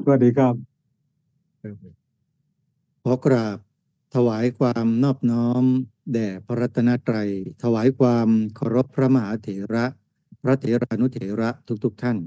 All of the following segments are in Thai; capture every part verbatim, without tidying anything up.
สวัสดีครับขอกราบถวายความนอบน้อมแด่พระรัตนตรัยถวายความเคารพพระมหาเถระพระเถรานุเถระทุกๆท่าน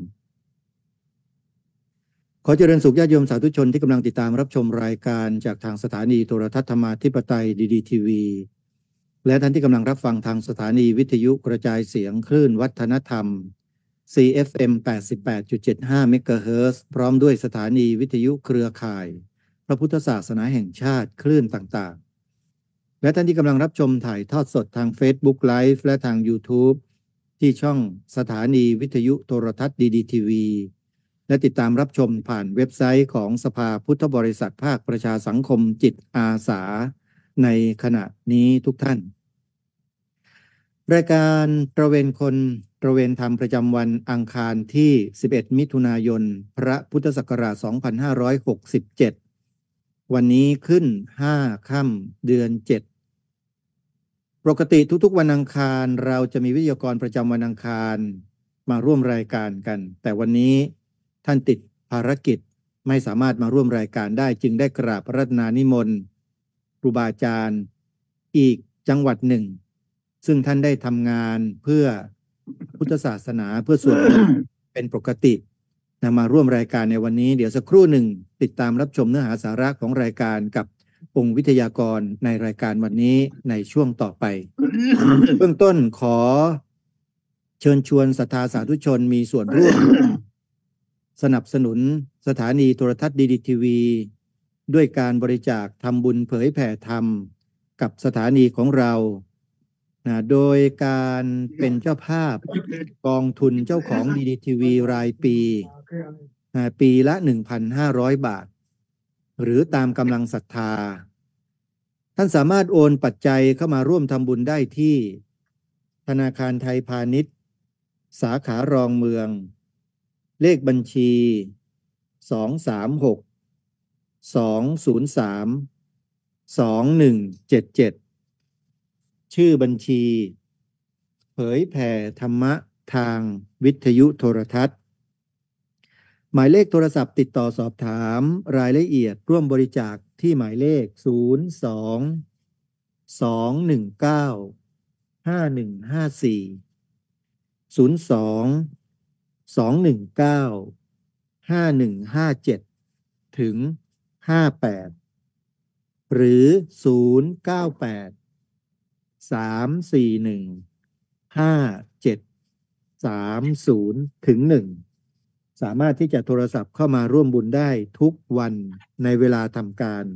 ขอเจริญสุขญาติโยมสาธุชนที่กำลังติดตามรับชมรายการจากทางสถานีโทรทัศน์ธรรมาธิปไตยดีดีทีวีและท่านที่กำลังรับฟังทางสถานีวิทยุกระจายเสียงคลื่นวัฒนธรรม ซี เอฟ เอ็ม แปดสิบแปดจุดเจ็ดห้า เมกะเฮิรตซ์พร้อมด้วยสถานีวิทยุเครือข่ายพระพุทธศาสนาแห่งชาติคลื่นต่างๆและท่านที่กำลังรับชมถ่ายทอดสดทาง Facebook Live และทาง YouTube ที่ช่องสถานีวิทยุโทรทัศน์ ดี ดี ที วี และติดตามรับชมผ่านเว็บไซต์ของสภาพุทธบริษัทภาคประชาสังคมจิตอาสาในขณะนี้ทุกท่านรายการตระเวนคนตระเวนธรรมประจำวันอังคารที่สิบเอ็ดมิถุนายนพระพุทธศักราชสองพันห้าร้อยหกสิบเจ็ดวันนี้ขึ้นห้าค่ำเดือนเจ็ดปกติทุกๆวันอังคารเราจะมีวิทยากรประจำวันอังคารมาร่วมรายการกันแต่วันนี้ท่านติดภารกิจไม่สามารถมาร่วมรายการได้จึงได้กราบพระราชนานิมนต์ครูบาอาจารย์อีกจังหวัดหนึ่งซึ่งท่านได้ทำงานเพื่อพุทธศาสนาเพื่อส่วนรวมเป็นปกตินำมาร่วมรายการในวันนี้เดี๋ยวสักครู่หนึ่งติดตามรับชมเนื้อหาสาระของรายการกับองค์วิทยากรในรายการวันนี้ในช่วงต่อไป เบื้องต้นขอเชิญชวนศรัทธาสาธุชนมีส่วนร่วมสนับสนุนสถานีโทรทัศน์ ดี ดี ที วี ด้วยการบริจาคทำบุญเผยแผ่ธรรมกับสถานีของเรานะโดยการเป็นเจ้าภาพกองทุนเจ้าของ ดี ดี ที วี รายปีนะปีละ หนึ่งพันห้าร้อย บาทหรือตามกำลังศรัทธาท่านสามารถโอนปัจจัยเข้ามาร่วมทำบุญได้ที่ธนาคารไทยพาณิชย์สาขารองเมืองเลขบัญชีสอง สาม หก สอง ศูนย์ สาม สอง หนึ่ง เจ็ด เจ็ดชื่อบัญชีเผยแผ่ธรรมะทางวิทยุโทรทัศน์หมายเลขโทรศัพท์ติดต่อสอบถามรายละเอียดร่วมบริจาคที่หมายเลขศูนย์ สอง สอง หนึ่ง เก้า ห้า หนึ่ง ห้า สี่ ศูนย์ สอง สอง หนึ่ง เก้า ห้า หนึ่ง ห้า เจ็ดถึงห้าแปดหรือศูนย์ เก้า แปด สาม สี่ หนึ่ง ห้า เจ็ด สาม ศูนย์ถึงหนึ่งสามารถที่จะโทรศัพท์เข้ามาร่วมบุญได้ทุกวันในเวลาทำการ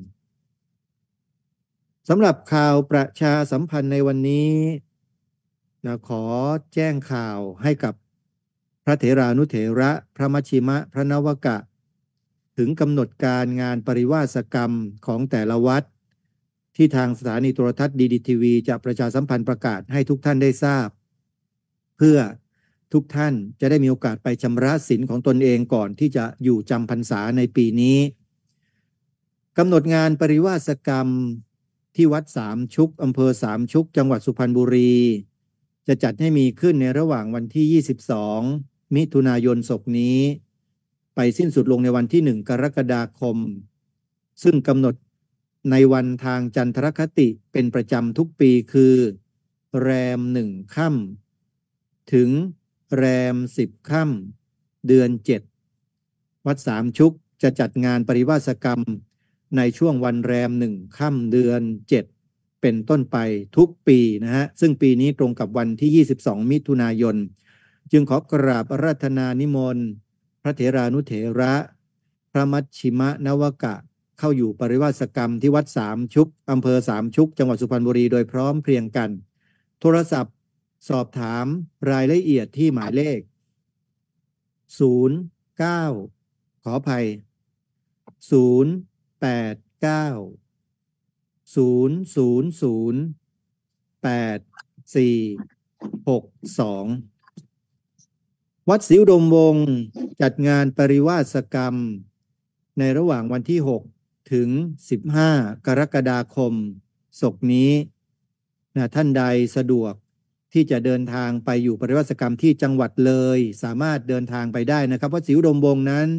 สำหรับข่าวประชาสัมพันธ์ในวันนี้นะขอแจ้งข่าวให้กับพระเถรานุเถระพระมัชชิมะพระนวกะถึงกำหนดการงานปริวาสกรรมของแต่ละวัดที่ทางสถานีโทรทัศน์ ดี ดี ที วี จะประชาสัมพันธ์ประกาศให้ทุกท่านได้ทราบเพื่อทุกท่านจะได้มีโอกาสไปชำระศีลของตนเองก่อนที่จะอยู่จำพรรษาในปีนี้กำหนดงานปริวาสกรรมที่วัดสามชุกอำเภอสามชุกจังหวัดสุพรรณบุรีจะจัดให้มีขึ้นในระหว่างวันที่ยี่สิบสองมิถุนายนศกนี้ไปสิ้นสุดลงในวันที่หนึ่งกรกฎาคมซึ่งกำหนดในวันทางจันทรคติเป็นประจำทุกปีคือแรมหนึ่งค่ำถึงแรมสิบค่ำเดือนเจ็ดวัดสามชุกจะจัดงานปริวาสกรรมในช่วงวันแรมหนึ่งค่ำเดือนเจ็ดเป็นต้นไปทุกปีนะฮะซึ่งปีนี้ตรงกับวันที่ยี่สิบสองมิถุนายนจึงขอกราบอาราธนานิมนต์พระเถรานุเถระพระมัชชิมะนวกะเข้าอยู่ปริวาสกรรมที่วัดสามชุกอำเภอสามชุกจังหวัดสุพรรณบุรีโดยพร้อมเพรียงกันโทรศัพท์สอบถามรายละเอียดที่หมายเลขศูนย์ เก้าขออภัยศูนย์ แปด เก้า ศูนย์ ศูนย์ ศูนย์ แปด สี่ หก สองวัดศรีอุดมวงศ์จัดงานปริวาสกรรมในระหว่างวันที่หกถึงสิบห้ากรกฎาคมศกนี้นะท่านใดสะดวกที่จะเดินทางไปอยู่ปริวาสกรรมที่จังหวัดเลยสามารถเดินทางไปได้นะครับวัดศรีอุดมวงศ์นั้น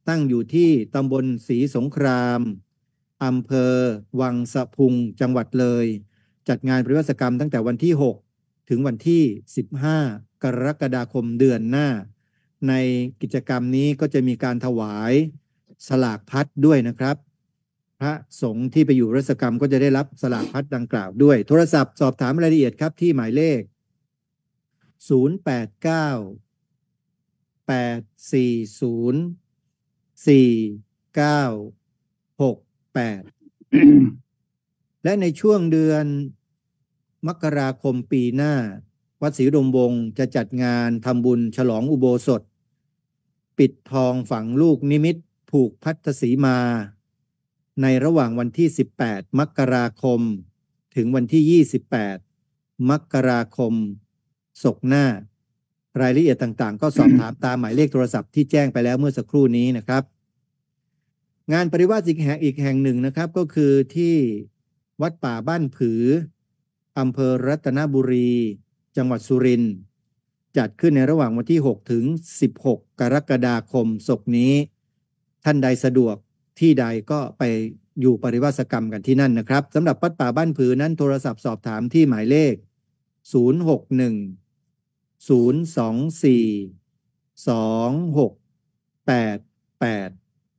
ตั้งอยู่ที่ตำบลศรีสงครามอำเภอวังสะพุงจังหวัดเลยจัดงานปริวาสกรรมตั้งแต่วันที่หกถึงวันที่สิบห้ากรกฎาคมเดือนหน้าในกิจกรรมนี้ก็จะมีการถวายสลากพัดด้วยนะครับพระสงฆ์ที่ไปอยู่รัศกรรมก็จะได้รับสลากพัดดังกล่าวด้วยโทรศัพท์สอบถามรายละเอียดครับที่หมายเลขศูนย์ แปด เก้า แปด สี่ ศูนย์ สี่ เก้า หก แปด และในช่วงเดือนมกราคมปีหน้าวัดศรีอุดมวงศ์จะจัดงานทำบุญฉลองอุโบสถปิดทองฝังลูกนิมิตผูกพัทธสีมาในระหว่างวันที่สิบแปดมกราคมถึงวันที่ยี่สิบแปดมกราคมศกหน้ารายละเอียดต่างๆก็สอบถามตามหมายเลขโทรศัพท์ที่แจ้งไปแล้วเมื่อสักครู่นี้นะครับงานปริวาสอีกแห่งอีกแห่งหนึ่งนะครับก็คือที่วัดป่าบ้านผืออำเภอรัตนบุรีจังหวัดสุรินทร์จัดขึ้นในระหว่างวันที่หกถึงสิบหกกรกฎาคมศกนี้ท่านใดสะดวกที่ใดก็ไปอยู่ปริวาสกรรมกันที่นั่นนะครับสำหรับวัดป่าบ้านผือนั้นโทรศัพท์สอบถามที่หมายเลขศูนย์ หก หนึ่ง ศูนย์ สอง สี่ สอง หก แปด แปด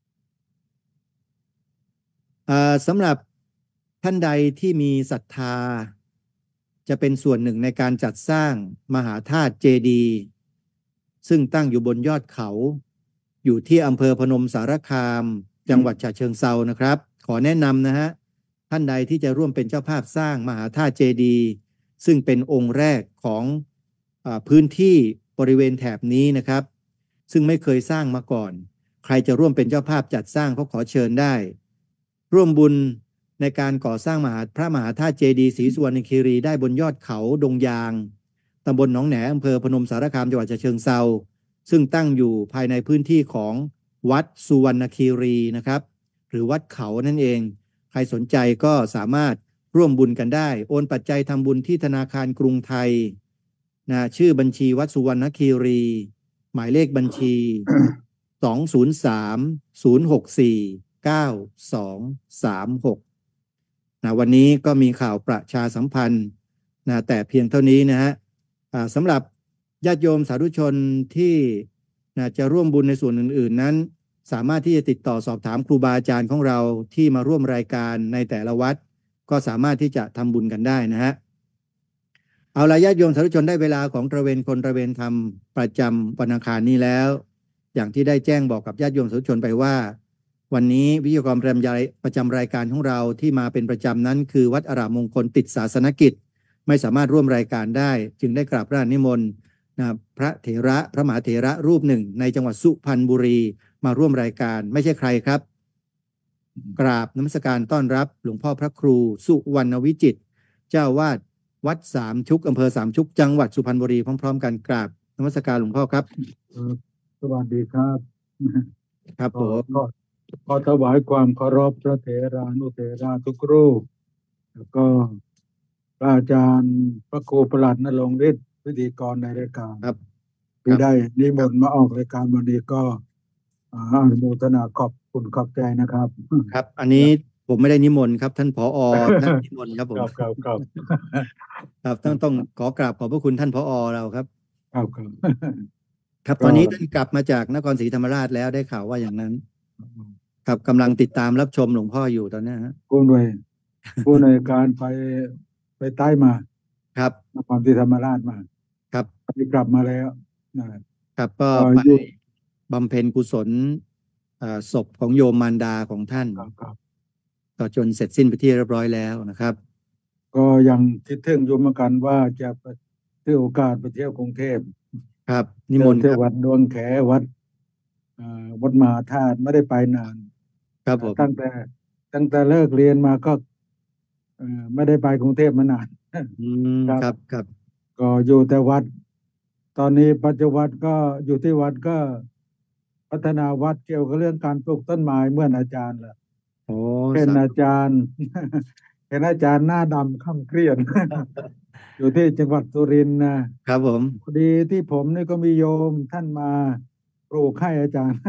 อ่าสำหรับท่านใดที่มีศรัทธาจะเป็นส่วนหนึ่งในการจัดสร้างมหาธาตุเจดีย์ซึ่งตั้งอยู่บนยอดเขาอยู่ที่อำเภอพนมสารคามจังหวัดฉะเชิงเทรานะครับขอแนะนำนะฮะท่านใดที่จะร่วมเป็นเจ้าภาพสร้างมหาธาตุเจดีย์ซึ่งเป็นองค์แรกของอ่าพื้นที่บริเวณแถบนี้นะครับซึ่งไม่เคยสร้างมาก่อนใครจะร่วมเป็นเจ้าภาพจัดสร้างก็ขอเชิญได้ร่วมบุญในการก่อสร้างมหาพระมหาธาตุเจดีย์ศรีสุวรรณคีรีได้บนยอดเขาดงยางตำบลหนองแหนอำเภอพนมสารคามจังหวัดฉะเชิงเทราซึ่งตั้งอยู่ภายในพื้นที่ของวัดสุวรรณคีรีนะครับหรือวัดเขานั่นเองใครสนใจก็สามารถร่วมบุญกันได้โอนปัจจัยทำบุญที่ธนาคารกรุงไทยนะชื่อบัญชีวัดสุวรรณคีรีหมายเลขบัญชี สอง ศูนย์ สาม ศูนย์ หก สี่ เก้า สอง สาม หกนะวันนี้ก็มีข่าวประชาสัมพันธ์นะแต่เพียงเท่านี้นะฮะอ่าสำหรับญาติโยมสาธุชนที่นะจะร่วมบุญในส่วนอื่นๆนั้นสามารถที่จะติดต่อสอบถามครูบาอาจารย์ของเราที่มาร่วมรายการในแต่ละวัดก็สามารถที่จะทำบุญกันได้นะฮะเอาละญาติโยมสาธุชนได้เวลาของตระเวนคนตระเวนธรรมประจำวันอังคารนี้แล้วอย่างที่ได้แจ้งบอกกับญาติโยมสาธุชนไปว่าวันนี้วิทยากรประจำประจำรายการของเราที่มาเป็นประจำนั้นคือวัดอารามมงคลติดศาสนกิจไม่สามารถร่วมรายการได้จึงได้กราบพระนิมนต์นะพระเถระพระมหาเถระรูปหนึ่งในจังหวัดสุพรรณบุรีมาร่วมรายการไม่ใช่ใครครับกราบนมัสการต้อนรับหลวงพ่อพระครูสุวรรณวิจิตรเจ้าวาดวัดสามชุกอำเภอสามชุกจังหวัดสุพรรณบุรีพร้อมๆกันกราบนมัสการหลวงพ่อครับสวัสดีครับครับผมก็ขอถวายความเคารพพระเถรานุเถระทุกรูปแล้วก็พระอาจารย์พระครูประหลัดณรงค์ฤทธิ์พิธีกรในรายการครับที่ได้นิมนต์มาออกรายการวันนี้ก็อนุโมทนาขอบคุณขอบใจนะครับครับอันนี้ผมไม่ได้นิมนต์ครับท่านผอท่านนิมนต์ครับผมครับครับครับต้องต้องขอกราบขอบพระคุณท่านผอเราครับครับครับครับตอนนี้ท่านกลับมาจากนครศรีธรรมราชแล้วได้ข่าวว่าอย่างนั้นครับกำลังติดตามรับชมหลวงพ่ออยู่ตอนนี้ฮะผู้หน่วยผู้ในการไปไปใต้มาครับนครศรีธรรมราชมาครับไปกลับมาแล้วนะครับก็ไปบำเพ็ญกุศลศพของโยมมารดาของท่านก็จนเสร็จสิ้นไปที่เรียบร้อยแล้วนะครับก็ยังคิดถึงอยู่เหมือนกันว่าจะไปถือโอกาสไปเที่ยวกรุงเทพครับนิมนต์เที่ยววัดดวงแขวัดวัดมหาธาตุไม่ได้ไปนานครับผมตั้งแต่ตั้งแต่เลิกเรียนมาก็ไม่ได้ไปกรุงเทพมานานครับครับก็อยู่แต่วัดตอนนี้ปัจจุบันก็อยู่ที่วัดก็พัฒนาวัดเกี่ยวกับเรื่องการปลูกต้นไม้เหมือนอาจารย์ล่ะโอ้เป็นอาจารย์เห็นอาจารย์หน้าดำค่ำเครียดอยู่ที่จังหวัดสุรินทร์นะครับผมพอดีที่ผมนี่ก็มีโยมท่านมาปลูกให้อาจารย์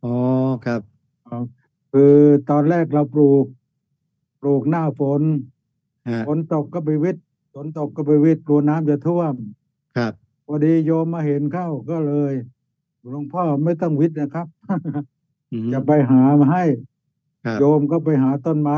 อ๋อครับอ๋อคือตอนแรกเราปลูกปลูกหน้าฝนฮะฝนตกก็ไปวิทย์ฝนตกก็ไปวิทย์กลัวน้ำจะท่วมครับพอดีโยมมาเห็นเข้าก็เลยหลวงพ่อไม่ต้องวิทย์นะครับอืมจะไปหามาให้ครับโยมก็ไปหาต้นไม้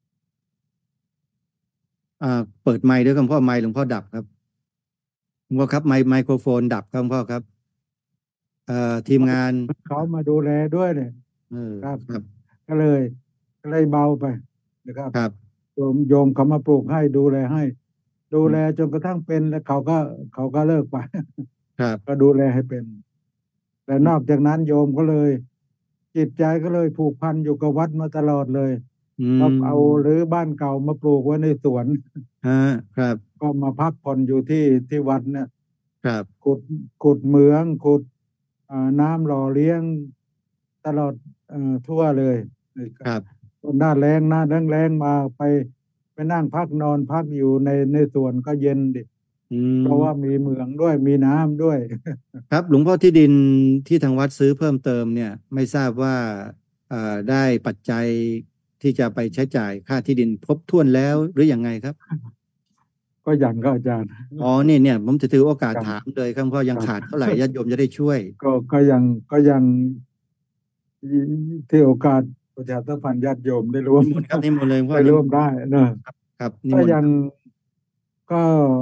อ่าเปิดไมค์ด้วยครับหลวงพ่อไมค์หลวงพ่อดับครับหลวงพ่อครับไมค์ไมโครโฟนดับครับหลวงพ่อครับเอ่อทีมงานเขามาดูแลด้วยเนี่ยเออครับครับก็เลยก็เลยเบาไปนะครับครับโยมโยมเขามาปลูกให้ดูแลให้ดูอืมแลจนกระทั่งเป็นแล้วเขาก็เขาก็เลิกไปครับก็ดูแลให้เป็นแต่นอกจากนั้นโยมก็เลยจิตใจก็เลยผูกพันอยู่กับวัดมาตลอดเลยอืก็เอาหมรือบ้านเก่ามาปลูกไว้ในสวนฮะครับก็มาพักผ่อนอยู่ที่ที่วัดเนี่ยครับขุดขุดเหมืองขุดอ่าน้ำหล่อเลี้ยงตลอดเอ่อทั่วเลยครับหน้าแรงหน้าแรงแรงมาไปไปนั่งพักนอนพักอยู่ในในสวนก็เย็นดิอืเพราะว่ามมีเหมืองด้วยมีน้ำด้วยครับหลวงพ่อที่ดินที่ทางวัดซื้อเพิ่มเติมเนี่ยไม่ทราบว่าเอ่อได้ปัจจัยที่จะไปใช้จ่ายค่าที่ดินครบถ้วนแล้วหรือยังไงครับก็ยังก็อาจารย์อ๋อนี่เนี่ยผมจะถือโอกาสครับถามเลยครับพ่อยังครับขาดเท่าไหร่ญาติโยมจะได้ช่วยก็ก็ยังก็ยังที่โอกาสประชาสัมพันธ์ญาติโยมได้ร่วมนิมนต์ครับนิมนต์เลยพ่อได้นิมนต์ร่วมได้เนอะครับนิก็ยังมนต์ครับก็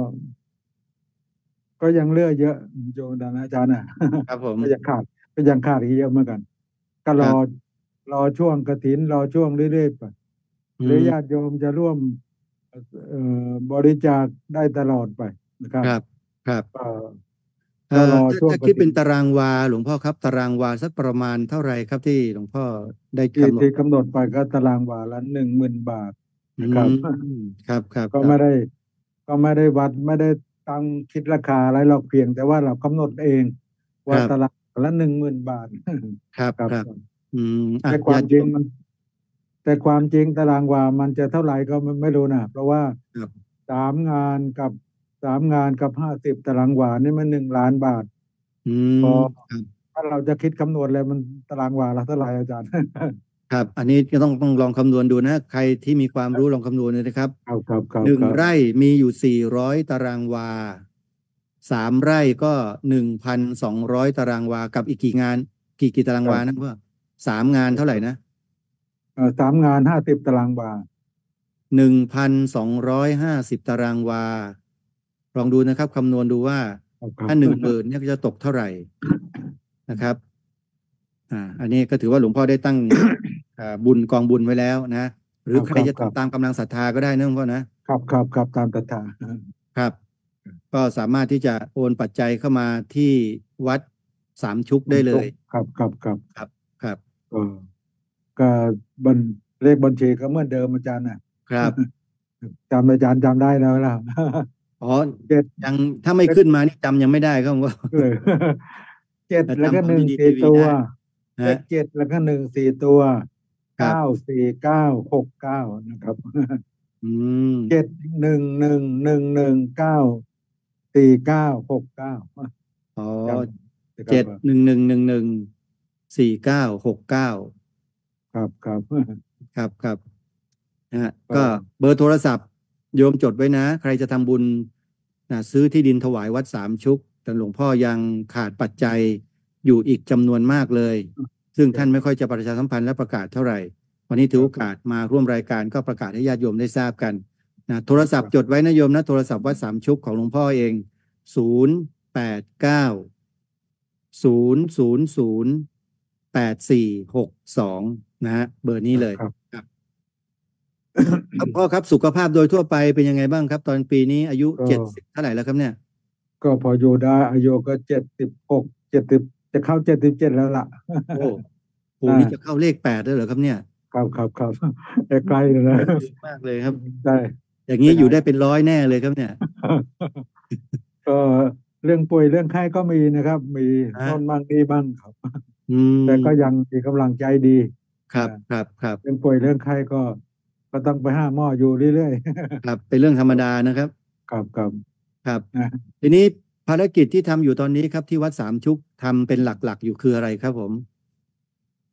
ก็ยังเหลือเยอะโยมอาจารย์น่ะครับผมก็ยังขาดก็ยังขาดอีกเยอะเหมือนกันก็รอครับรอช่วงกฐินรอช่วงเรื่อยๆไปอืหรือญามติโยมจะร่วมเอ่อบริจาคได้ตลอดไปนะครับครับครับก็เอ่ก็รออถ้าถ้าช่วงกฐินคิดเป็นตารางวาหลวงพ่อครับตารางวาสักประมาณเท่าไหร่ครับที่หลวงพ่อได้ที่กำหนดที่กำหนดไปก็ตารางวาละหนึ่งหมื่นบาทอืนะครับมครับครับก็ครับไม่ได้ก็ไม่ได้วัดไม่ได้ตั้งคิดราคาอะไรหรอกเพียงแต่ว่าเรากำหนดเองว่าตารางครับละหนึ่งหมื่นบาทครับครับครับอืมอ่ะแต่ความญาติโยมจริงมันแต่ความจริงตารางวามันจะเท่าไหร่ก็ไม่ไม่รู้นะเพราะว่าครับสามงานกับสามงานกับห้าสิบตารางวานี่มันหนึ่งล้านบาทอืพอมครับถ้าเราจะคิดคำนวณเลยมันตารางวาละเท่าไหร่อาจารย์ครับอันนี้ก็ต้องต้องลองคำนวณดูนะใครที่มีความรู้ลองคำนวณเลยนะครับครับครับครัหนึ่งบครับไร่มีอยู่สี่ร้อยตารางวาสามไร่ก็หนึ่งพันสองร้อยตารางวากับอีกกี่งานกี่กี่ตารางครับวานะเพื่อสามงานเท่าไหร่นะเอ่อสามงานห้าสิบตารางวาหนึ่งพันสองร้อยห้าสิบตารางวาลองดูนะครับคำนวณดูว่าครับครับถ้าหนึ่งหมื่นเนี่ยจะตกเท่าไหร่นะครับอ่าอันนี้ก็ถือว่าหลวงพ่อได้ตั้ง อ่าบุญกองบุญไว้แล้วนะหครือรับใครจะครับครับทำตามกำลังศรัทธาก็ได้นะหลวงพ่อนะครับครับครับตามตถาครับก็สามารถที่จะโอนปัจจัยเข้ามาที่วัดสามชุกได้เลทุกยครับครับครับครับครับก็ก็บัญเลขบัญชีก็เหมือนเดิมอาจารย์น่ะครับจำอาจารย์จำได้แล้วล่ะอ๋อเจ็ดยังถ้าไม่เจ็ดขึ้นมานี่จำยังไม่ได้ครับว่าเลย เจ็ดแต่แล้วก็จำตอนดีดีหนึ่งสี่ทีวีได้ตัวเลฮะขเจ็ดแล้วก็หนึ่งสี่ตัวเก้าครับสี่เก้าหกเก้านะครับอืมเจ็ดหนึ่งหนึ่งหนึ่งหนึ่งเก้าสี่เก้าหกเก้าอ๋อจำนะครับเจ็ดหนึ่งหนึ่งหนึ่งหนึ่งสี่เก้าหกเก้าครับครับครับครับนะฮะก็ก็เบอร์โทรศัพท์โยมจดไว้นะ ใครจะทำบุญนะซื้อที่ดินถวายวัดสามชุก แต่หลวงพ่อยังขาดปัจจัยอยู่อีกจำนวนมากเลย ซึ่งท่านไม่ค่อยจะประชาสัมพันธ์และประกาศเท่าไหร่ วันนี้ถือโอกาสมาร่วมรายการก็ประกาศให้ญาติโยมได้ทราบกันนะโทรศัพท์จดไว้นะโยมนะโทรศัพท์วัดสามชุกของหลวงพ่อเองศูนย์แปดเก้าศูนย์ศูนย์ศูนย์แปดสี่หกสองนะฮะเบอร์นี้เลยครับครับครับพ่อครับสุขภาพโดยทั่วไปเป็นยังไงบ้างครับ ตอนปีนี้อายุก็เจ็ดสิบเท่าไหร่แล้วครับเนี่ยก็พออยู่ได้อายุก็เจ็ดสิบหกเจ็ดสิบจะเข้าเจ็ดสิบเจ็ดแล้วล่ะโอ้โหอ่านี่จะเข้าเลขแปดแล้วเหรอครับเนี่ยครับครับครับใกล้ๆเลยนะเยอะมากเลยครับใช่อย่างนี้อยู่ได้เป็นร้อยแน่เลยครับเนี่ยก็เรื่องป่วยเรื่องไข้ก็มีนะครับ มีฮะโน่นบ้างนี่บ้างครับอืมแต่ก็ยังมีกำลังใจดีครับอ่าครับครับเรื่องป่วยเรื่องไข้ก็ก็ต้องไปห้าหม้ออยู่เรื่อยครับเป็นเรื่องธรรมดานะครับๆ ครับครับครับนะทีนี้ภารกิจที่ทำอยู่ตอนนี้ครับที่วัดสามชุกทำเป็นหลักๆอยู่คืออะไรครับผม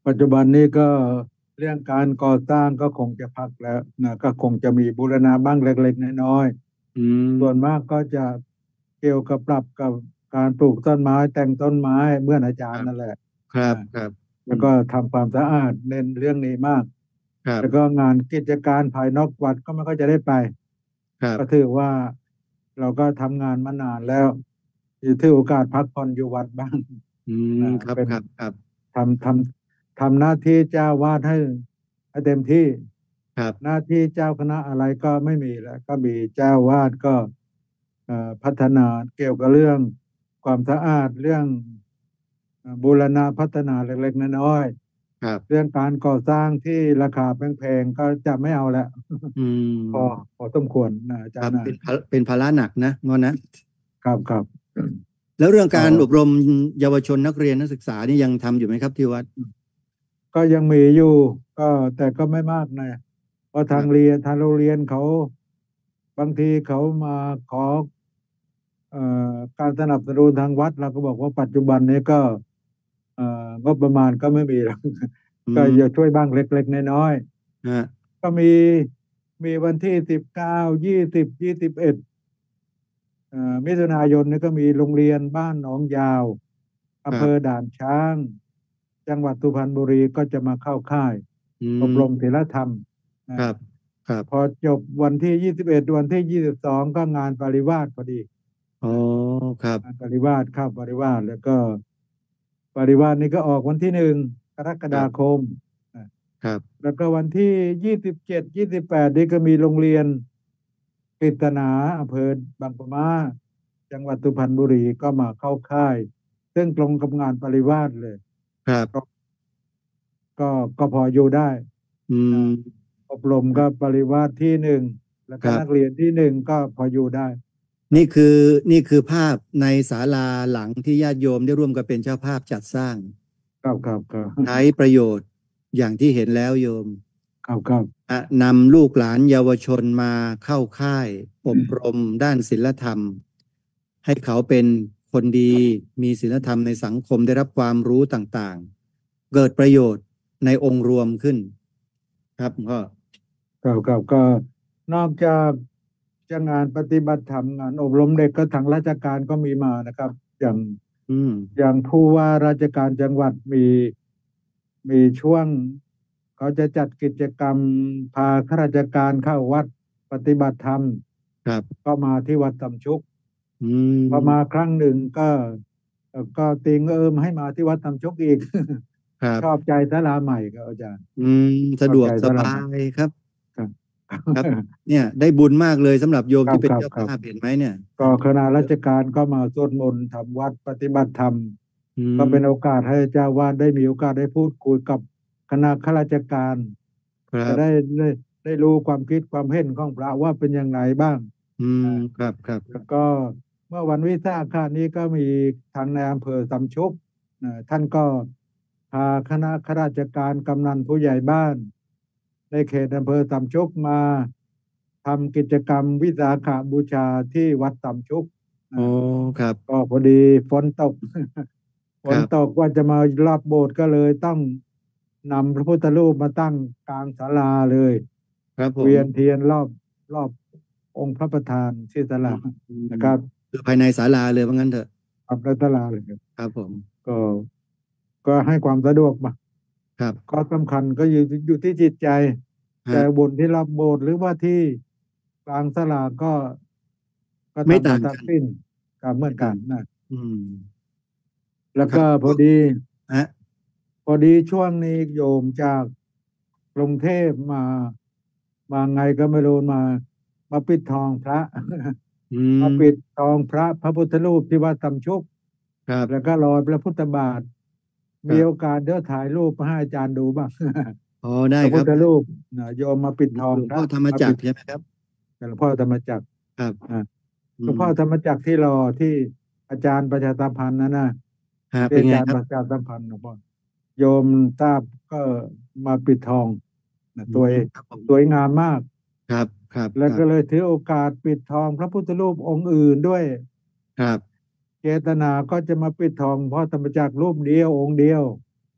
ปัจจุบันนี้ก็เรื่องการก่อสร้างก็คงจะพักแล้วนะก็คงจะมีบูรณะบ้างเล็กๆน้อยอืๆส่วนมมากก็จะเกี่ยวกับปรับกับการปลูกต้นไม้แต่งต้นไม้เหมื่อนอาจาครับรย์นั่นแหละครับนะครับอืมแล้วก็ทำความสะอาดเน้นเรื่องนี้มากครับแล้วก็งานกิจการภายนอกวัดก็ไม่ค่อยจะได้ไปครับก็ถือว่าเราก็ทำงานมานานแล้วถือโอกาสพักผ่อนอยู่วัดบ้างอืมอ่าครับเป็นครับครับทำทำทำหน้าที่เจ้าวาดให้ให้เต็มที่ครับหน้าที่เจ้าคณะอะไรก็ไม่มีแล้วก็มีเจ้าวาดก็เอ่อพัฒนาเกี่ยวกับเรื่องความสะอาดเรื่องเอ่อบูรณะพัฒนาเล็กๆน้อยๆเรื่ครับองการก่อสร้างที่ราคาแพงๆก็จะไม่เอาแล้วอืพอมพอสมควรนะอาครับจารย์นะเป็นภาเป็นภาระหนักนะงอนนะครับครับแล้วเรื่องก็การอบรมเยาวชนนักเรียนนักศึกษานี่ยังทำอยู่ไหมครับที่วัดก็ยังมีอยู่ก็แต่ก็ไม่มากนะเพราะคทางรับเรียนทางโรงเรียนเขาบางทีเขามาขอเอ่อการสนับสนุนทางวัดเราก็บอกว่าปัจจุบันนี้ก็เอ่องบประมาณก็ไม่มีแล้วอืก็มจะช่วยบ้างเล็กๆน้อยฮะๆก็มีมีวันที่สิบเก้ายี่สิบยี่สิบเอ็ดเอ่อมิถุนายนนี่ก็มีโรงเรียนบ้านหนองยาวคอำเภรับอด่านช้างจังหวัดสุพรรณบุรีก็จะมาเข้าค่ายอือบรมมศีลธรรมครันะบครับพอจบวันที่ยี่สิบเอ็ดวันที่ยี่สิบสองก็งานปริวาสพอดีอ๋อนะครับงานปริวาสเข้าปริวาสแล้วก็ปริวาสนี่ก็ออกวันที่หนึ่งกรกครับฎาคมนะครับแล้วก็วันที่ยี่สิบเจ็ดยี่สิบแปดนี่ก็มีโรงเรียนกฤษณาอำเภอบางปะมาจังหวัดสุพรรณบุรีก็มาเข้าค่ายซึ่งตรงกับงานปริวาสเลยครับก็ก็ก็พออยู่ได้อืนะมอบรมก็ปริวาสที่หนึ่งแล้วครับก็นักเรียนที่หนึ่งก็พออยู่ได้ครับนี่คือนี่คือภาพในศาลาหลังที่ญาติโยมได้ร่วมกันเป็นเจ้าภาพจัดสร้างครับครับครับใช้ประโยชน์อย่างที่เห็นแล้วโยมครับครับอ่ะนำลูกหลานเยาวชนมาเข้าค่ายอบรมด้านศีลธรรมให้เขาเป็นคนดีมีศีลธรรมในสังคมได้รับความรู้ต่างๆเกิดประโยชน์ในองค์รวมขึ้นครับก็ครับครับก็นอกจากจะงานปฏิบัติธรรมงานอบรมเด็กก็ทางราชการก็มีมานะครับอย่างอืมอย่างผู้ว่าราชการจังหวัดมีมีช่วงเขาจะจัดกิจกรรมพาข้าราชการเข้าวัดปฏิบัติธรรมครับก็มาที่วัดตำชุกอืพอมามครั้งหนึ่งก็เอ่อก็ติงเอิมให้มาที่วัดตำชุกอีกครับชอบใจศาลาใหม่ครับอาจารย์อืมสะดวกชอบใจสบาศาลาใหม่ยครับครับครับเนี่ยได้บุญมากเลยสำหรับโยมครับที่เป็นครับเจ้าครับภาพเห็นไหมเนี่ยก็คณะราชการก็มาสวดมนต์ทำวัดปฏิบัติธรรมอืก็เป็นโอมกาสให้เจ้าวาดได้มีโอกาสได้พูดคุยกับคณะข้าราชการครับจะได้ได้ได้รู้ความคิดความเห็นของพระว่าเป็นอย่างไรบ้างอืมอ่าครับครับแล้วก็เมื่อวันวิสาขนี้ก็มีทางในอำเภอสำชุกอ่าท่านก็พาคณะข้าราชการกำนันผู้ใหญ่บ้านในเขตอำเภอสำชุกมาทำกิจกรรมวิสาขบูชาที่วัดสำชุกโอ้ครับก็พอดีฝนตก ฝนตครับกว่าจะมารอบโบสถ์ก็เลยต้องนำพระพุทธรูปมาตั้งกลางศาลาเลยครับผมเวียนเทียนรอบรอบองค์พระประธานที่ศาลาอืมอืมนะครับคือภายในศาลาเลยว่างั้นเถอะอับในศาลาเลยครับครับผมก็ก็ให้ความสะดวกมาครับข้อสำคัญก็อยู่อยู่ที่จิตใจแต่ฮะบนที่รอบโบสถ์หรือว่าที่กลางศาลาก็ก็ไม่ทำมาต่างกันทั้งสิ้นก็เหมือนกันนะอืมแล้วก็ครับพอดีฮะพอดีช่วงนี้โยมจากกรุงเทพมามาไงก็ไม่รู้มามาปิดทองพระอืมามปิดทองพระพระพุทธรูปที่วัดตำชุกครับแล้วก็รอยพระพุทธบาทมีโอครับกาสเดี๋ยวถ่ายรูปมาให้อาจารย์ดูบ้างอ๋อได้พระครับพุทธรูปนะโยมมาปิดทองหลวงพระพ่อธรรมมาปิดจักรใช่ไหมครับหลวงพ่อธรรมจักรครับอ่าหอืมลวงพ่อธรรมจักรที่รอที่อาจารย์ประชาสัมพันธ์นะนะฮะที่เป็นไงครับอาจารย์ประชาสัมพันธ์หลวงพ่อโยมทราบก็มาปิดทองนะอืสวยมครับผมสวยงามมากครับครับแล้วครับก็เลยถือโอกาสปิดทองพระพุทธรูปองค์อื่นด้วยครับเจตนาก็จะมาปิดทองเพราะธรรมจักรรูปเดียวองค์เดียวฮะ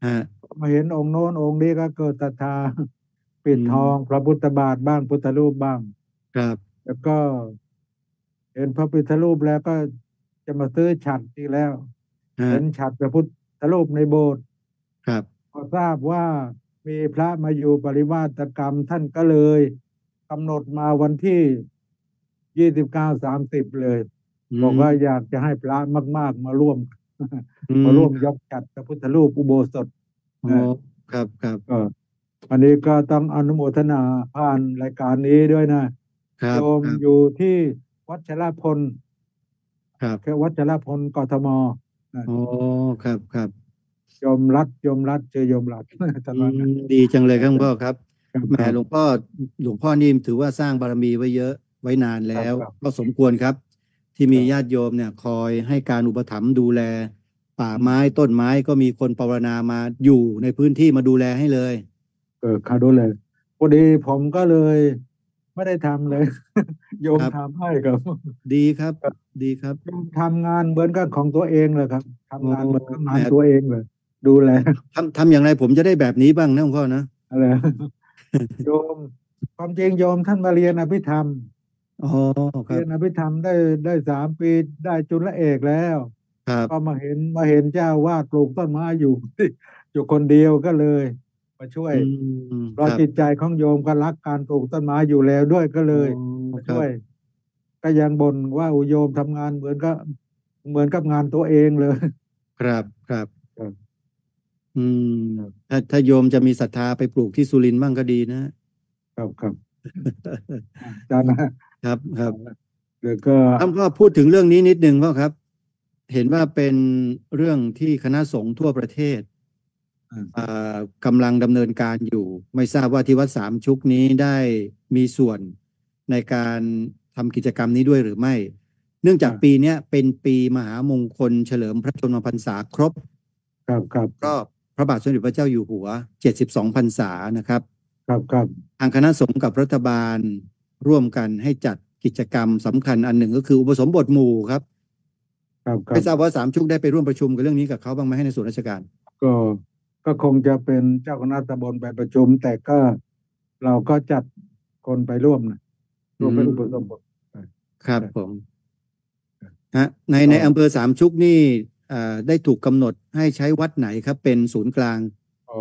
มาเห็นองค์โน้นองค์นี้ก็เกิดศรัทธา ปิอืดทมองพระพุทธบาทบ้างพุทธรูปบ้างครับแล้วก็เห็นพระพุทธรูปแล้วก็จะมาซื้อฉัตรอีกแล้วฮะเห็นฉัตรพระพุทธรูปในโบสถ์ครับพอทราบว่ามีพระมาอยู่ปริวาสกรรมท่านก็เลยกำหนดมาวันที่ยี่สิบเก้าสามสิบเลยอืบอกว่ามอยากจะให้พระมากๆมาร่วมอืมาร่วมมยกฉัตรพระพุทธรูปอุโบสถอ๋อนะครับครับก็อันนี้ก็ต้องอนุโมทนาผ่านรายการนี้ด้วยนะครับโยมครับอยู่ที่วัชรพลครับแค่วัชรพลกทมนะอ๋อครับครับโยมรัฐโยมรัฐเจอโยมรัฐ ท่านอืมว่านะดีจังเลยครับหลวงพ่อครับครับครับแหมครับหลวงพ่อหลวงพ่อนี่ถือว่าสร้างบารมีไว้เยอะไว้นานแล้วครับก็สมควรครับที่ครับมีญาติโยมเนี่ยคอยให้การอุปถัมภ์ดูแลป่าอืมไม้ต้นไม้ก็มีคนภาวนามาอยู่ในพื้นที่มาดูแลให้เลยเออเขาดูเลยพอดีผมก็เลยไม่ได้ทำเลย โยครับมทำให้ครับดีครับดีครับโยมทำงานเหมือนกับของตัวเองเลยครับโอ้ทำงานเหมือนกับแหมงานตัวเองเลยดูแลทำทำอย่างไรผมจะได้แบบนี้บ้างนะหลวงพ่อนะอะไร โยมความจริงโยมท่านมาเรียนอภิธรรมอ๋อครับเรียนอภิธรรมได้ได้สามปีได้จุลเอกแล้วก็ครับมาเห็นมาเห็นเจ้าวาดปลูกต้นไม้อยู่ อยู่คนเดียวก็เลยมาช่วยอืมเพคราะรับจิตใจของโยมก็รักการปลูกต้นไม้อยู่แล้วด้วยก็เลอ๋อยมาครับช่วยก็ยังบ่นว่าอุโยมทำงานเหมือนกับเหมือนกับงานตัวเองเลยครับครับครับอืมครับถ้าถ้าโยมจะมีศรัทธาไปปลูกที่สุรินทร์บ้างก็ดีนะครับครับอาจารย์นะครับครับหรือก็ท่านก็พูดถึงเรื่องนี้นิดนึงพ่อครับ เห็นว่าเป็นเรื่องที่คณะสงฆ์ทั่วประเทศอ่าอ่ากำลังดำเนินการอยู่ ไม่ทราบว่าที่วัดสามชุกนี้ได้มีส่วนในการทำกิจกรรมนี้ด้วยหรือไม่ เนื่องจากปีเนี้ยเป็นปีมหามงคลเฉลิมพระชนมพรรษาครบครับครับรอบพระบาทสมเด็จพระเจ้าอยู่หัวเจ็ดสิบสองพรรษานะครับครับครับทางคณะสงฆ์กับรัฐบาลร่วมกันให้จัดกิจกรรมสำคัญอันหนึ่งก็คืออุปสมบทหมู่ครับครับครัไม่บทราบว่าสามชุกได้ไปร่วมประชุมกับเรื่องนี้กับเขาบ้างไหมให้ในส่วนราชการก็ก็คงจะเป็นเจ้าคณะตำบลไปประชุม แต่ก็เราก็จัดคนไปร่วมนะอืร่วมไปอุปสมบมทครับผมฮะในในก็อำเภอสามชุกนี่เอ่อได้ถูกกำหนดให้ใช้วัดไหนครับเป็นศูนย์กลางอ๋อ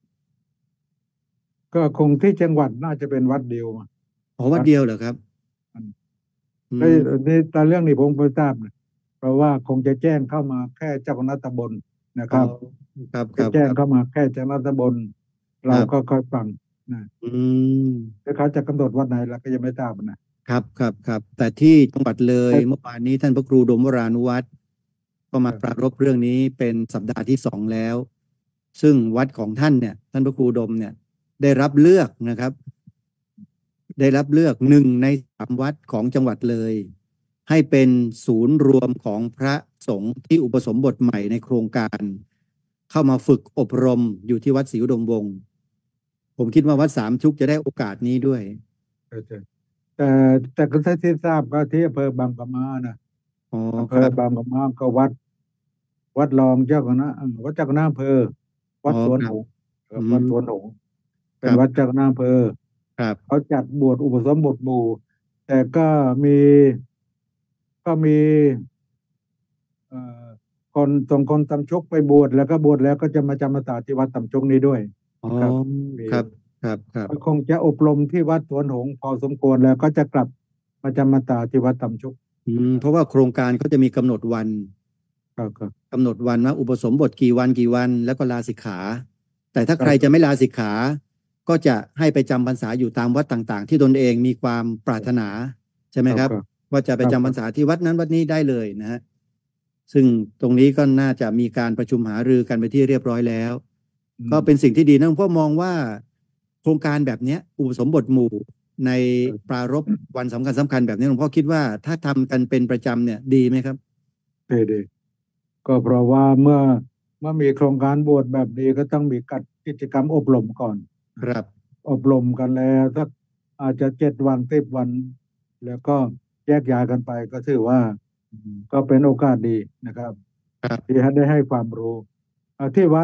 ก็คงที่จังหวัดน่าจะเป็นวัดเดียวอะอ๋อวัวัดดเดียวเหรอครับอืมอืไอ้มนี่แต่เรื่องนี้ผมไม่ทราบนะเพราะว่าคงจะแจ้งเข้ามาแค่เจ้าคณะตำบลนะอ๋อครับครับคจะแจ้รับครับงเข้ามาแค่เจ้าคณะตำบลเราก็ครับค่อยฟังนะอืมถ้าเขาจะกำหนดวันไหนเราก็ยังไม่ทราบนะครับครับครับแต่ที่จังหวัดเลยแต่เมื่อวานนี้ท่านพระครูดมวรานุวัฒน์ก็มาปราครับรภเรื่องนี้เป็นสัปดาห์ที่สองแล้ว ซึ่งวัดของท่านเนี่ยท่านพระครูดมเนี่ยได้รับเลือกนะครับ ได้รับเลือกหนึ่งในสามวัดของจังหวัดเลย ให้เป็นศูนย์รวมของพระสงฆ์ที่อุปสมบทใหม่ในโครงการ เข้ามาฝึกอบรมอยู่ที่วัดศรีอุดมวงศ์ผมคิดว่าวัดสามชุกจะได้โอกาสนี้ด้วยเออ แต่แต่ก็ถ้าที่ทราบก็ที่อำเภอบางปะมานะอ๋ออำเภครับอบางปะมาก็วัดวัดรองเจ้าคณะเอ่อวัดเจ้าคณะอำเภออ๋อวัดสวนครับหงส์คอืรับวัดมสวนหงส์คเป็นรับวัดเจ้าคณะอำเภอครับเขาจัดบวชอุปสมบทหมู่แต่ก็มีก็มีเอ่อคนส่งคนตำชกไปบวชแล้วก็บวชแล้วก็จะมาจำพรรษาที่วัดตำชกนี้ด้วยอ๋อนะครับมีครับครับครับก็คงจะอบรมที่วัดสวนหงส์พอสมควรแล้วก็จะกลับมาจำพรรษาที่วัดตำชกอืมเพราะว่าโครงการเขาจะมีกำหนดวันครับครับกำหนดวันว่าอุปสมบทกี่วันกี่วันแล้วก็ลาสิกขาแต่ถ้าครับใครจะไม่ลาสิกขาก็จะให้ไปจำพรรษาอยู่ตามวัดต่างๆที่ตนเองมีความปรารถนาใช่ไหมครับครับครับว่าจะไปครับจำพรรษาที่วัดนั้นวัดนี้ได้เลยนะฮะซึ่งตรงนี้ก็น่าจะมีการประชุมหารือกันไปที่เรียบร้อยแล้วอืมก็เป็นสิ่งที่ดีนะผมมองว่าโครงการแบบเนี้ยอุปสมบทหมู่ในปรารภวันสำคัญสำคัญแบบนี้หลวงพ่อคิดว่าถ้าทำกันเป็นประจำเนี่ยดีไหมครับดีดีก็เพราะว่าเมื่อเมื่อมีโครงการบวชแบบนี้ก็ต้องมีกัดกิจกรรมอบรมก่อนครับอบรมกันแล้วสักอาจจะเจ็ดวันสิบวัน แล้วก็แยกย้ายกันไปก็ถือว่าก็เป็นโอกาสดีนะครับครับที่ให้ได้ให้ความรู้อ่าที่วัด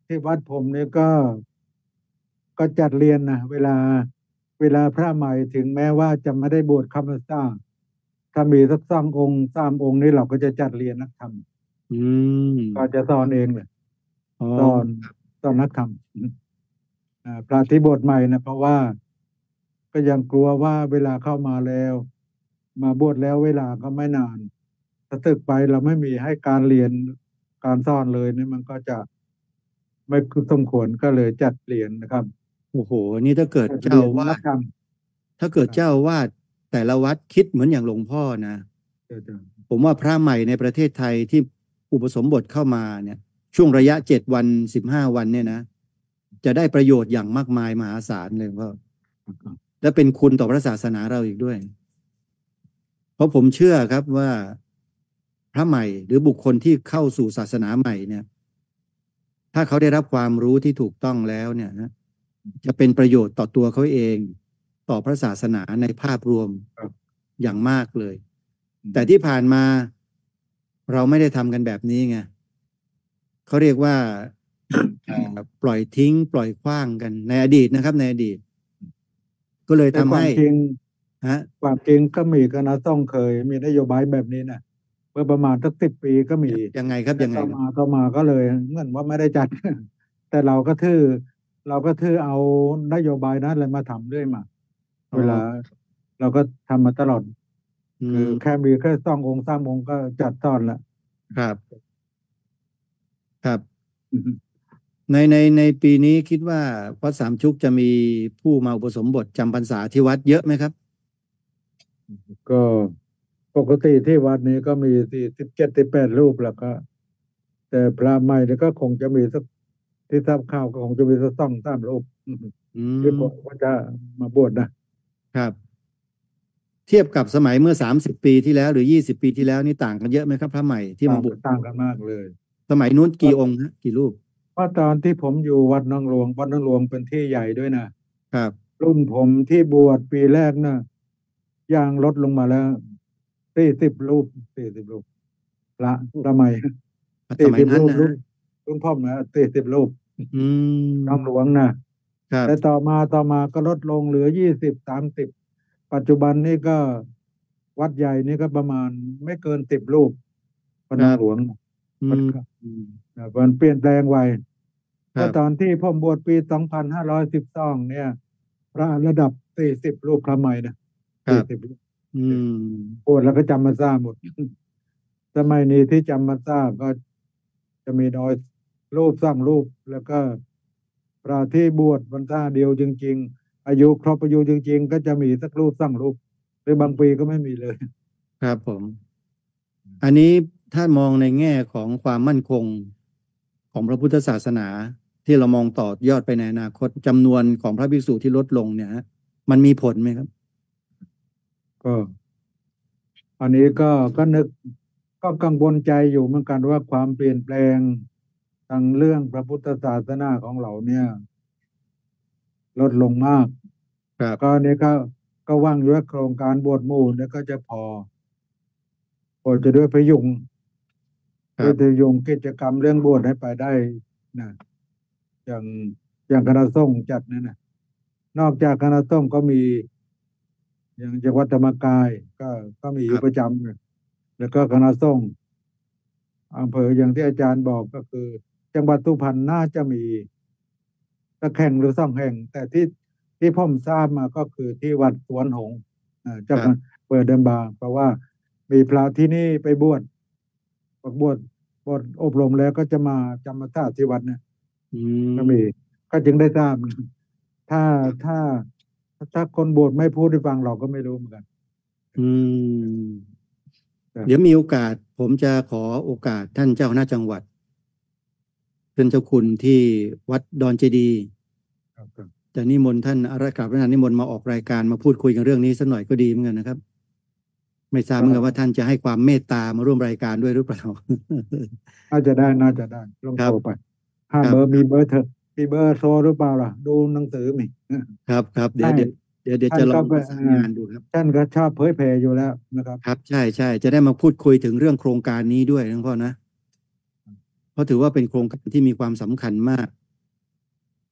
ที่วัดผมเนี่ยก็ก็จัดเรียนนะเวลาเวลาพระใหม่ถึงแม้ว่าจะไม่ได้บวชเข้าพรรษาถ้ามีสักสององค์สามองค์นี้เราก็จะจัดเรียนนักธรรมอืมก็จะสอนเองเลยอ๋อสอนสอนนักธรรมอ่าพระที่บวชใหม่นะเพราะว่าก็ยังกลัวว่าเวลาเข้ามาแล้ว มาบวชแล้วเวลาก็ไม่นานถ้าศึกไปเราไม่มีให้การเรียนการสอนเลยเนี่ยมันก็จะไม่สมควรก็เลยจัดเรียนนะครับโอ้โหนี่ถ้าเกิดจัดเจ้าเรียนอาวาสนักธรรมถ้าเกิดครับเจ้าอาวาสแต่ละวัดคิดเหมือนอย่างหลวงพ่อนะเดี๋ยวจะผมว่าพระใหม่ในประเทศไทยที่อุปสมบทเข้ามาเนี่ยช่วงระยะเจ็ดวันสิบห้าวันเนี่ยนะจะได้ประโยชน์อย่างมากมายมหาศาลเลยว่าและเป็นคุณต่อพระศาสนาเราอีกด้วย เพราะผมเชื่อครับว่าพระใหม่หรือบุคคลที่เข้าสู่ศาสนาใหม่เนี่ย ถ้าเขาได้รับความรู้ที่ถูกต้องแล้วเนี่ยนะจะเป็นประโยชน์ต่อตัวเขาเอง ต่อพระศาสนาในภาพรวมครับอย่างมากเลยอืมแต่ที่ผ่านมาเราไม่ได้ทำกันแบบนี้ไงเขาเรียกว่าเอ่อปล่อยทิ้ง ปล่อยขว้างกันในอดีตนะครับในอดีต ก็เลยแต่ทำให้ความจริงฮะความจริงก็มีคณะต้องเคยมีนโยบายแบบนี้นะเมื่อประมาณสักสิบปีก็มียังไงครับแต่ยังไงครับต่อมาต่อมาก็เลยเหมือนว่าไม่ได้จัด แต่เราก็ทื่อเราก็ทื่อเอานโยบายนั้นเลยมาทำเรื่อยมาอ๋อเวลาเราก็ทำมาตลอดอืคือแค่มมีแค่สององค์สามองค์ก็จัดตอนละครับครับในในในปีนี้คิดว่าวัดสามชุกจะมีผู้มาอุปสมบทจำพรรษาที่วัดเยอะไหมครับก็ปกติที่วัดนี้ก็มีที่สิบเจ็ดสิบแปดรูปแล้วก็ แต่พระใหม่เนี่ยก็คงจะมีสักที่ทราบข่าวก็คงจะมีสักสองสามรูปอืที่มผมว่าจะมาบวชนะครับเทียบกับสมัยเมื่อสามสิบปีที่แล้วหรือยี่สิบปีที่แล้วนี่ต่างกันเยอะไหมครับพระใหม่ที่ต่ามาบวชงต่างกันมากเลยสมัยนู้นเพราะกี่องค์ฮะกี่รูปเพราะตอนที่ผมอยู่วัดนางหลวงวัดนางหลวงเป็นที่ใหญ่ด้วยนะครับครุ่นผมที่บวชปีแรกนะย่างลดลงมาแล้วสี่สิบรูปสี่สิบรูปพระสมัยรับสสี่สิบมัยนั้นนะรูปรุ่นรุ่นพ่อมนะสี่สิบรูปอืนางหลมวงนะครับแต่ต่อมาต่อมาก็ลดลงเหลือยี่สิบสามสิบปัจจุบันนี้ก็วัดใหญ่นี่ก็ประมาณไม่เกินสิบรูปพระครับนางหลวงอืมันก็มอ่ามันเปลี่ยนแปลงไวครับแล้วตอนที่ผมบวชปีสองพันห้าร้อยสิบสองเนี่ยพระระดับสี่สิบรูปพระใหม่นะครับสี่สิบรูปอืมบวชแล้วก็จำมาซ่าหมดสมัยนี้ที่จำมาซ่าก็จะมีน้อยรูปสร้างรูปแล้วก็พระที่บวชพรรษาเดียวจริงๆอายุครบอายุจริงๆก็จะมีสักรูปสร้างรูปหรือบางปีก็ไม่มีเลยครับผมอันนี้ถ้ามองในแง่ของความมั่นคงของพระพุทธศาสนาที่เรามองต่อยอดไปในอนาคตจำนวนของพระภิกษุที่ลดลงเนี่ยฮะมันมีผลไหมครับก็อันนี้ก็ก็นึกก็กังวลใจอยู่เหมือนกันว่าความเปลี่ยนแปลงทางเรื่องพระพุทธศาสนาของเราเนี่ยลดลงมากก็ครับเนี่ยก็ก็ว่างอยู่ว่าโครงการบวชหมู่เนี่ยก็จะพอพอจะด้วยพยุงด้วยพครับยุงกิจกรรมเรื่องบวชให้ไปได้นะอย่างอย่างคณะสงฆ์จัดนั่นนะนอกจากคณะสงฆ์ก็มีอย่างจังหวัดธรรมกายก็ก็มีอยู่ประครับจำนะแล้วก็คณะสงฆ์อำเภออย่างที่อาจารย์บอกก็คือ จังหวัดสุพรรณน่าจะมีสักแห่งหรือสองแห่ง แต่ที่ที่ผมทราบมาก็คือที่วัดสวนหงส์อ่าคจากรับเปิดเดิมบางเพราะว่ามีพระที่นี่ไปบวชบวชบวชอบรมแล้วก็จะมาจำพรรษาที่วัดเนี่ยอืก็มีมก็จึงได้ทราบถ้าถ้าถ้าคนบวชไม่พูดให้ฟังเราก็ไม่รู้เหมือนกันอืมเดี๋ยวครับมีโอกาสผมจะขอโอกาสท่านเจ้าคณะจังหวัดท่านเจ้าคุณที่วัดดอนเจดีย์ครับครับจะนิมนต์ท่านอาราชการพระนานนิมนต์มาออกรายการมาพูดคุยกันเรื่องนี้สักหน่อยก็ดีเหมือนกันนะครับไม่ทราบเหมือนกันว่าก็ท่านจะให้ความเมตตามาร่วมรายการด้วยหรือเปล่าน่าจะได้น่าจะได้ลองครับโทรไปห้าครับเบอร์มีเบอร์เธอมีเบอร์โทรหรือเปล่าล่ะดูหนังสือมีครับครับเดี๋ยวใช่เดี๋ยวเดี๋ยวเดี๋ยวท่านจะลองก็ไปประสานเอ่องานดูครับท่านก็ชอบเผยแผ่อยู่แล้วนะครับครับใช่ใช่จะได้มาพูดคุยถึงเรื่องโครงการนี้ด้วยนะพ่อนะเพราะถือว่าเป็นโครงการที่มีความสำคัญมาก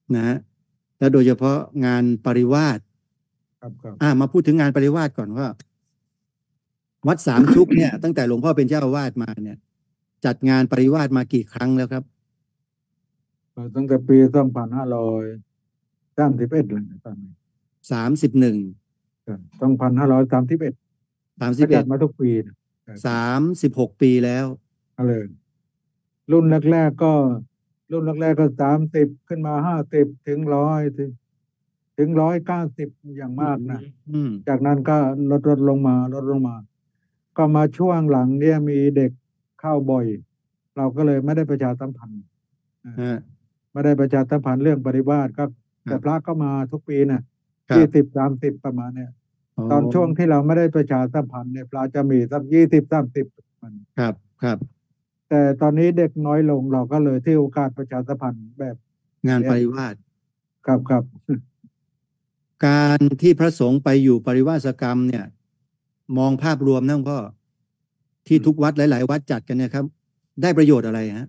นะฮะแล้วโดยเฉพาะงานปริวาสครับครับอ่ามาพูดถึงงานปริวาสก่อนว่า วัดสามชุกเนี่ยตั้งแต่หลวงพ่อเป็นเจ้าอาวาสมาเนี่ยจัดงานปริวาสมากี่ครั้งแล้วครับก็ตั้งแต่ปีสองพันห้าร้อยสามสิบเอ็ดเลยนะตอนนี้สามสิบหนึ่งสองพันห้าร้อยสามสิบเอ็ดสามสิก็บเอ็ดจัดมาทุกปีนะครับสามสิบหกปีแล้วก็เลยรุ่นแรกๆก็รุ่นแรกๆก็สามสิบขึ้นมาห้าสิบถึงร้อยถึงถึงร้อยเก้าสิบอย่างอืมากนะมอืมจากนั้นก็ลดลดลงมาลดลงมา ก็มาช่วงหลังเนี่ยมีเด็กเข้าบ่อย เราก็เลยไม่ได้ประชาสัมพันธ์อ่าฮะไม่ได้ประชาสัมพันธ์เรื่องปฏิบัติก็แต่พระครับก็มาทุกปีนะยี่สิบครับสามสิบประมาณเนี่ยอ๋อตอนช่วงที่เราไม่ได้ประชาสัมพันธ์เนี่ยพระจะมีสักยี่สิบสามสิบมันครับครับแต่ตอนนี้เด็กน้อยลงเราก็เลยที่โอกาสประชาสัมพันธ์แบบงานเนี้ยปริวาสครับครับการที่พระสงฆ์ไปอยู่ปริวาสกรรมเนี่ยมองภาพรวมนะหลวงพ่อที่ทุกวัดหลายๆวัดจัดกันเนี่ยครับได้ประโยชน์อะไรฮะ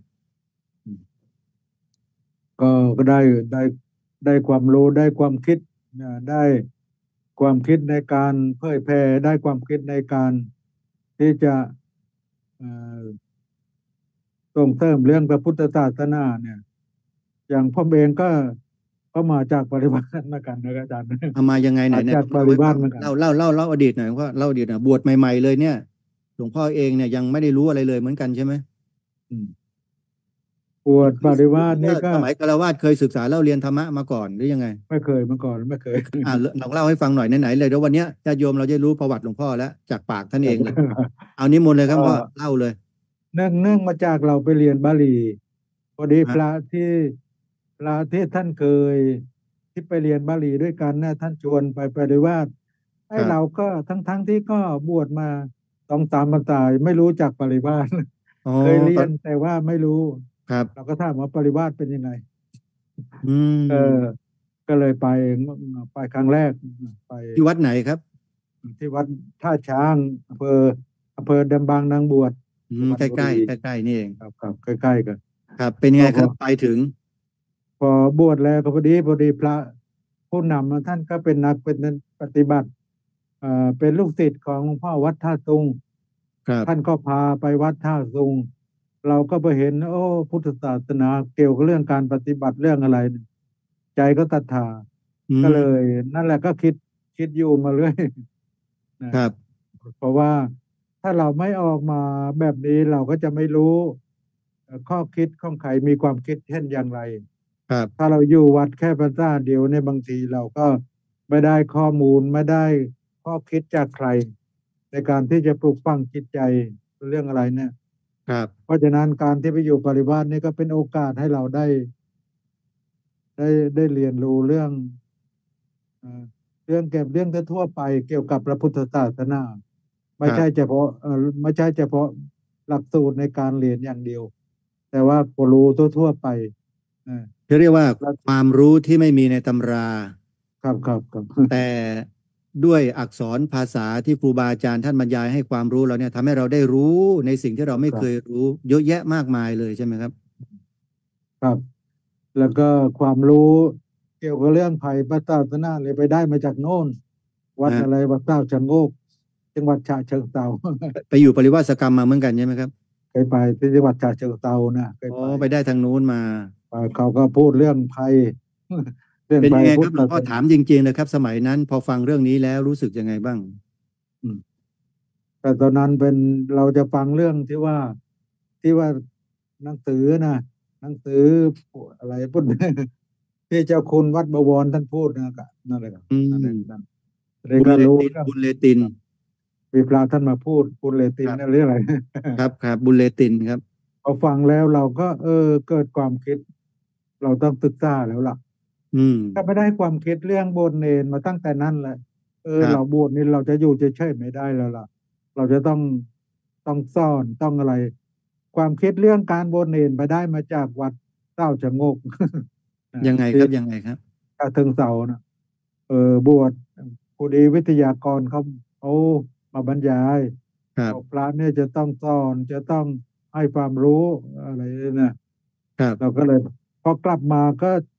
ก็ก็ได้ได้ได้ความรู้ได้ความคิดนะได้ความคิดในการเผยแพร่ได้ความคิดในการที่จะเอ่อส่งเสริมเรื่องพระพุทธศาสนาเนี่ยอย่างผมเองก็ก็มาจากปริวาสเหมือนกันนะอาจารย์เอามายังไงไหนมาไหนจากปลองเล่าให้ฟังริวาสเหมือนกันเล่าเล่าเล่าเล่าอดีตหน่อยว่าเล่าอดีตหน่อยบวชใหม่ๆเลยเนี่ยหลวงพ่อเองเนี่ยยังไม่ได้รู้อะไรเลยเหมือนกันใช่ไหมอืมบวชปริวาสหรือว่านี่ก็สมัยคฤหัสถ์เคยศึกษาเล่าเรียนธรรมะมาก่อนหรือยังไงไม่เคยมาก่อนไม่เคยอ่าลองเล่าให้ฟังหน่อยไหนๆเลยเดี๋ยววันเนี้ยญาติโยมเราจะรู้ประวัติหลวงพ่อแล้วจากปากท่านเองเลยเอานิมนต์เลยครับพ่อก็เล่าเลยเนื่องเนื่องมาจากเราไปเรียนบาลีพอดีพฮะระที่พระที่ท่านเคยที่ไปเรียนบาลีด้วยกันนะท่านชวนไปปฏิวัติไอ้เราครับก็ทั้งทั้งที่ก็บวชมาสองสามพรรษาไม่รู้จักปริวาสอ๋อเคยเรีตอนยนแต่ว่าไม่รู้ครับเราก็ถามว่าปริวาสเป็นยังไงอืเออมก็เลยไปไปครั้งแรกไปที่วัดไหนครับที่วัดท่าช้างอำเภออำเภอดำบางนางบวชอืสุมใกล้พรรณบุรีๆใกล้ๆนี่เองครับครับใกล้ๆกันครับเป็นไงก็พอครับไปถึงพอบวชแล้วก็พอดีพอดีพระผู้นำท่านก็เป็นนักเป็นปฏิบัติเอ่อเป็นลูกศิษย์ของหลวงพ่อวัดท่าตุงท่านครับก็พาไปวัดท่าตุงเราก็ไปเห็นโอ้พุทธศาสนาเกี่ยวกับเรื่องการปฏิบัติเรื่องอะไรเนี่ยใจก็ศรัทธาอืก็เลยมนั่นแหละก็คิดคิดอยู่มาเรื่อยนะครับเพราะว่าถ้าเราไม่ออกมาแบบนี้เราก็จะไม่รู้เอ่อข้อคิดของใครมีความคิดเช่นอย่างไรครับถ้าเราอยู่วัดแค่พรรษาเดียวเนี่ยบางทีเราก็ไม่ได้ข้อมูลไม่ได้ข้อคิดจากใครในการที่จะปลูกฝังจิตใจเรื่องอะไรเนี่ยครับเพราะฉะนั้นการที่ไปอยู่ปริวาสนี่ก็เป็นโอกาสให้เราได้ได้ได้เรียนรู้เรื่องเอ่อเรื่องเก็บเรื่องทั่วไปเกี่ยวกับพระพุทธศาสนาคไม่ใช่รับเฉพาะเอ่อไม่ใช่เฉพาะหลักสูตรในการเรียนอย่างเดียวแต่ว่าก็รู้ทั่วๆไปอ่าเขาเรียกว่าแล้วความรู้ที่ไม่มีในตำราครับครับครับแต่ด้วยอักษรภาษาที่ครูบาอาจารย์ท่านบรรยายให้ความรู้เราเนี่ยทำให้เราได้รู้ในสิ่งที่เราไม่ครับเคยรู้เยอะแยะมากมายเลยใช่ไหมครับครับ แล้วก็ความรู้เกี่ยวกับเรื่องภัยพระศาสนาเลยไปได้มาจากโน่นวัดนะอะไรวัดเจ้าชะโงกจังหวัดฉะเชิงเทราไปอยู่ปริวาสกรรมมาเหมือนกันใช่ไหมครับเคยไปที่จังหวัดฉะเชิงเทรานะเคยอ๋อไปไปได้ทางนู้นมาไปเขาก็พูดเรื่องภัยเรื่องเป็นภัยพุทธยังไงครับหลวงศาสนาพ่อถามจริงๆนะครับสมัยนั้นพอฟังเรื่องนี้แล้วรู้สึกยังไงบ้างอืมแต่ตอนนั้นเป็นเราจะฟังเรื่องที่ว่าที่ว่าหนังสือนะหนังสืออะไรพูด ที่เจ้าคุณวัดบวรท่านพูดนะครับนั่นเลยครับอืนั่นเลยนั่นมเลยบุญเลก็รู้ตินเรื่องบุญเลตินมีพระท่านมาพูดคุณเลติครับนนั่นเรื่องอะไรครับครับบุญเลตินครับพอฟังแล้วเราก็เออเกิดความคิดเราต้องศึกษาแล้วล่ะอืมถ้าไม่ได้ความคิดเรื่องบวชเนรมาตั้งแต่นั้นแหละเออเราบครับวชนี่เราจะอยู่เฉยๆไม่ได้แล้วล่ะเราจะต้องต้องสอนต้องอะไรความคิดเรื่องการบวชเนรไปได้มาจากวัดเต้าชะโงก นะยังไงคที่รับยังไงครับกระเทิงเสานะเออบวชผู้ดีวิทยากรเขาเขามาบรรยายบอกพครับระเนี่ยจะต้องสอนจะต้องให้ความรู้อะไรนะครับเราก็เลยพอกลับมาก็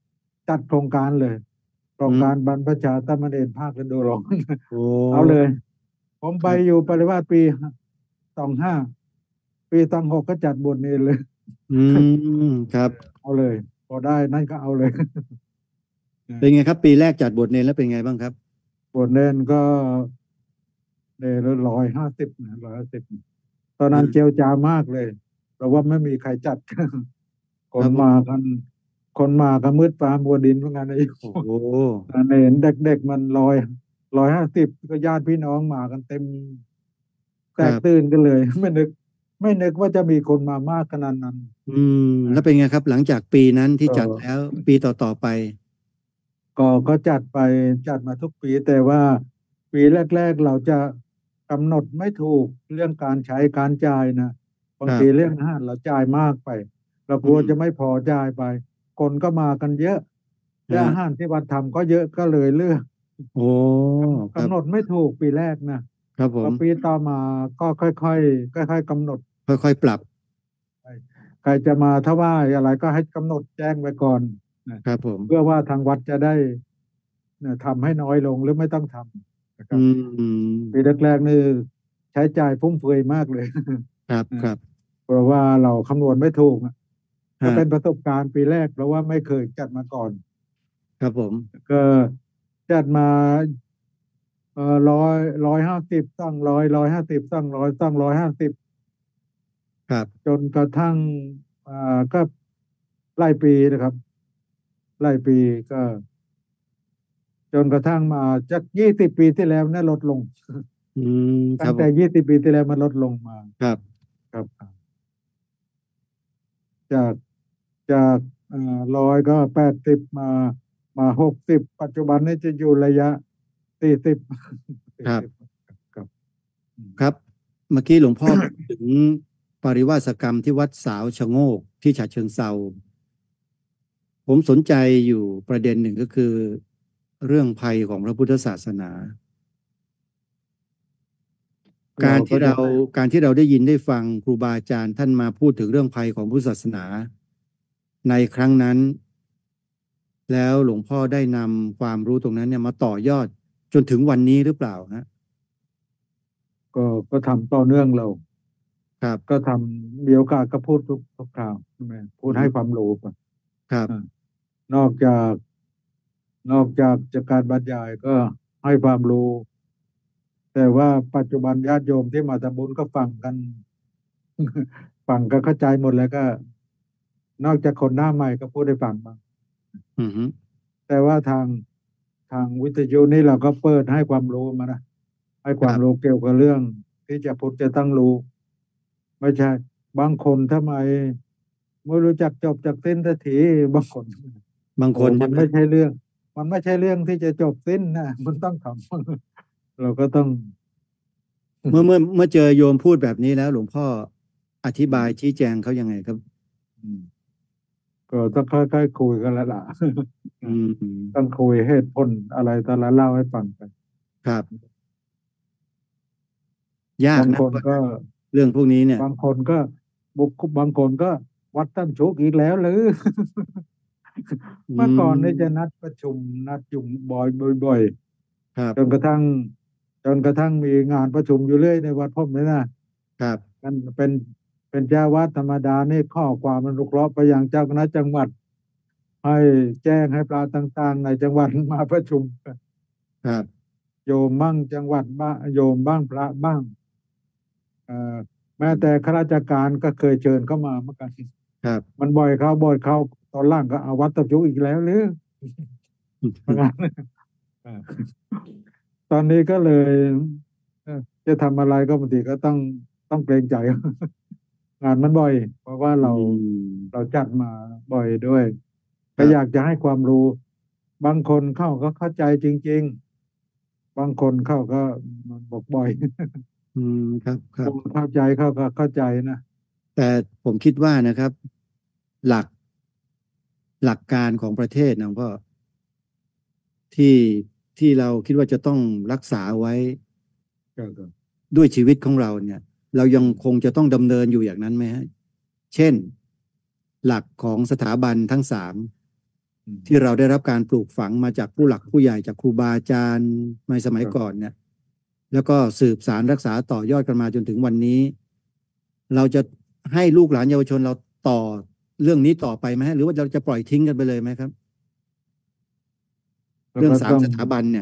จัดโครงการเลย โครงการอืมบรรพชาสามเณรภาคฤดูร้อนโอ้เอาเลย ผมไปครับอยู่ปริวาสปีสองห้าปีสองหกก็จัดบวชเนรเลยอืมครับเอาเลย พอได้นั่นก็เอาเลยเป็นไงครับ ปีแรกจัดบวชเนรแล้วเป็นไงบ้างครับบวชเนรก็เนรละร้อยห้าสิบนะร้อยห้าสิบตอนนั้นอืมเจียวจ้ามากเลย เพราะว่าไม่มีใครจัด คครันบผมมากัน คนมาก็มืดฟ้ามัวดินเหมือนกันนะโอ้โหเนรเด็กๆมันร้อยร้อยห้าสิบก็ญาติพี่น้องมากันเต็มคแตรักบตื่นกันเลย ไม่นึก ไม่นึกว่าจะมีคนมามากขนาดนั้นอืมนะแล้วเป็นไงครับ หลังจากปีนั้นที่ก็จัดแล้ว ปีต่อๆไปก็ก็จัดไปจัดมาทุกปี แต่ว่าปีแรก ๆ เราจะกำหนดไม่ถูกเรื่องการใช้การจ่ายนะบางครับทีเรื่องอาหารเราจ่ายมากไป เรากอืลัวจะมไม่พอจ่ายไป คนก็มากันเยอะคและรัอาบหารที่วัดทำก็เยอะก็เลยเลือกโอ้กำครักำบหนดไม่ถูกปีแรกนะครับผพอมปีต่อมาก็ค่อย ๆ ค่อย ๆ กำหนดค่อย ๆ ปรับใช่ ใครจะมาถวายอะไรก็ให้กำหนดแจ้งไว้ก่อนนะครับผเพื่มอว่าทางวัดจะได้ น่ะ ทำให้น้อยลงหรือไม่ต้องทำนะคอรับอืมปีแรก ๆ นี่ใช้จ่ายฟุ่มเฟือยมากเลยครับเอครับเพราะว่าเราคำนวณไม่ถูกอะคก็รัเป็นบประสบการณ์ปีแรก เพราะว่าไม่เคยจัดมาก่อนครับผมก็จัดมา เอ่อ ร้อย ร้อยห้าสิบ สองร้อย ร้อยห้าสิบ สองร้อย สองร้อยห้าสิบครับจนกระทั่ง อ่า ก็หลายปีนะครับ หลายปีก็ จนกระทั่งมาสัก ยี่สิบ ปีที่แล้วเนี่ยลดลงอืม คตัร้ังแต่บผมยี่สิบ ปีที่แล้วมันลดลงมาครับครับ จาก จาก อ่า ร้อย ก็ แปดสิบ มา มา หกสิบ ปัจจุบันนี้จะอยู่ระยะ สี่สิบ สี่ครับสิบ ครับ อืมครับ เมื่อกี้หลวง พ่อ พูด ถึงปริวาสกรรมที่วัดสาวชะโงกที่ฉะเชิงเทรา ผมสนใจอยู่ประเด็นหนึ่ง ก็คือเรื่องภัยของพระพุทธศาสนาเรการก็ที่จะเรา การที่เราได้ยินได้ฟังครูบาอาจารย์ท่านมาพูดถึงเรื่องภัยของพุทธศาสนา ในครั้งนั้น แล้วหลวงพ่อได้นำความรู้ตรงนั้นเนี่ยมาต่อยอดจนถึงวันนี้หรือเปล่าครับ? ก็ ก็ทำต่อเนื่องเราครับก็ทำ มีโอกาสก็พูดทุก ทุกคราว ใช่ไหม พูอดือใหฮ้ึความรู้ไปครับอา นอกจาก นอกจากจะการบรรยายก็ให้ความรู้ แต่ว่าปัจจุบันญาติโยมที่มาทำบุญก็ฟังกัน ฟังก็เข้าใจหมด แล้วก็ นอกจากคนหน้าใหม่ก็พูดให้ฟังบ้างอือฮึแต่ว่าทาง ทางวิทยุนี่เราก็เปิดให้ความรู้มานะ ให้ควาคมรับรู้เกี่ยวกับเรื่องที่จะพุทธจะต้องรู้ ไม่ใช่ บางคนทำไมไม่รู้จักจบจักสิ้นสักที บางคนบางโอค้ น ใชมั่นไหม? ไม่ใช่เรื่อง มันไม่ใช่เรื่องที่จะจบสิ้นนะ มันต้องทำ เราก็ต้องเมื่อ เมื่อ เมื่อเจอโยมพูดแบบนี้แล้ว หลวงพ่ออธิอืบายมชี้แจงเขายังไงครับ? อืม ก็ต้องค่อย ๆ คุยกันแล้วล่ะออืามต้องคุยเหตุผลอะไรต่ออะไรเล่าให้ฟังไปครับ ยาบกางนะคนก็เรื่องพวกนี้เนี่ยบางคนก็ บุค บางคนก็ "วัดถ้ำชุกอีกแล้วหรือ?" อืเมื่อก่อนนี่จะมนัดประชุม นัดจุ่ม บ่อย บ่อยครับๆ จนกระทั่ง จนกระทั่งมีงานประชุมอยู่เรื่อยในวัดผมนี่นะครับมันเป็น เป็นเจ้าวาดธรรมดานี่ข้อความอนุเคราะห์ไปยังเจ้าคณะจังหวัด ให้แจ้งให้พระต่าง ๆ ในจังหวัด มาประชุมกันครับโยมบ้าง จังหวัดบ้าง โยมบ้าง พระบ้าง เอ่อ แม้แต่ข้าราชการก็เคยเชิญเข้ามาเหมือนกันครับมันบ่อยเข้า บ่อยเข้า ตอนหลังก็ "อ้าว วัดถ้ำชุกอีกแล้วหรือ?" ว่างั้น เออ ตอนนี้ก็เลย เออ จะทำอะไรก็บางทีก็ต้อง ต้องเกรงใจ งานมันบ่อย เพราะว่าอืเรามเราจัดมาบ่อยด้วยคก็รับอยากจะให้ความรู้ บางคนเขาก็เข้าใจจริง ๆ บางคนเขาก็ อืม บอกบ่อยอืม ครับ ครัคบนเข้าใจเขาก็เข้าใจนะแต่ผมคิดว่านะครับ หลัก หลักการของประเทศนะหลวงพ่อ ที่ ที่เราคิดว่าจะต้องรักษาไว้ครับ ๆด้วยชีวิตของเราเนี่ย เรายังคงจะต้องดำเนินอยู่อย่างนั้นไหมครับ? เช่น หลักของสถาบันทั้ง สามอืมที่เราได้รับการปลูกฝังมาจากผู้หลักผู้ใหญ่จากครูบาอาจารย์ในสมัยครับก่อนเนี่ยแล้วก็สืบสานรักษาต่อยอดกันมาจนถึงวันนี้ เราจะให้ลูกหลานเยาวชนเราต่อเรื่องนี้ต่อไปไหมหรือว่าเราจะปล่อยทิ้งกันไปเลยไหมครับแล้วเรื่องสามก็ต้องสถาบันเนี่ย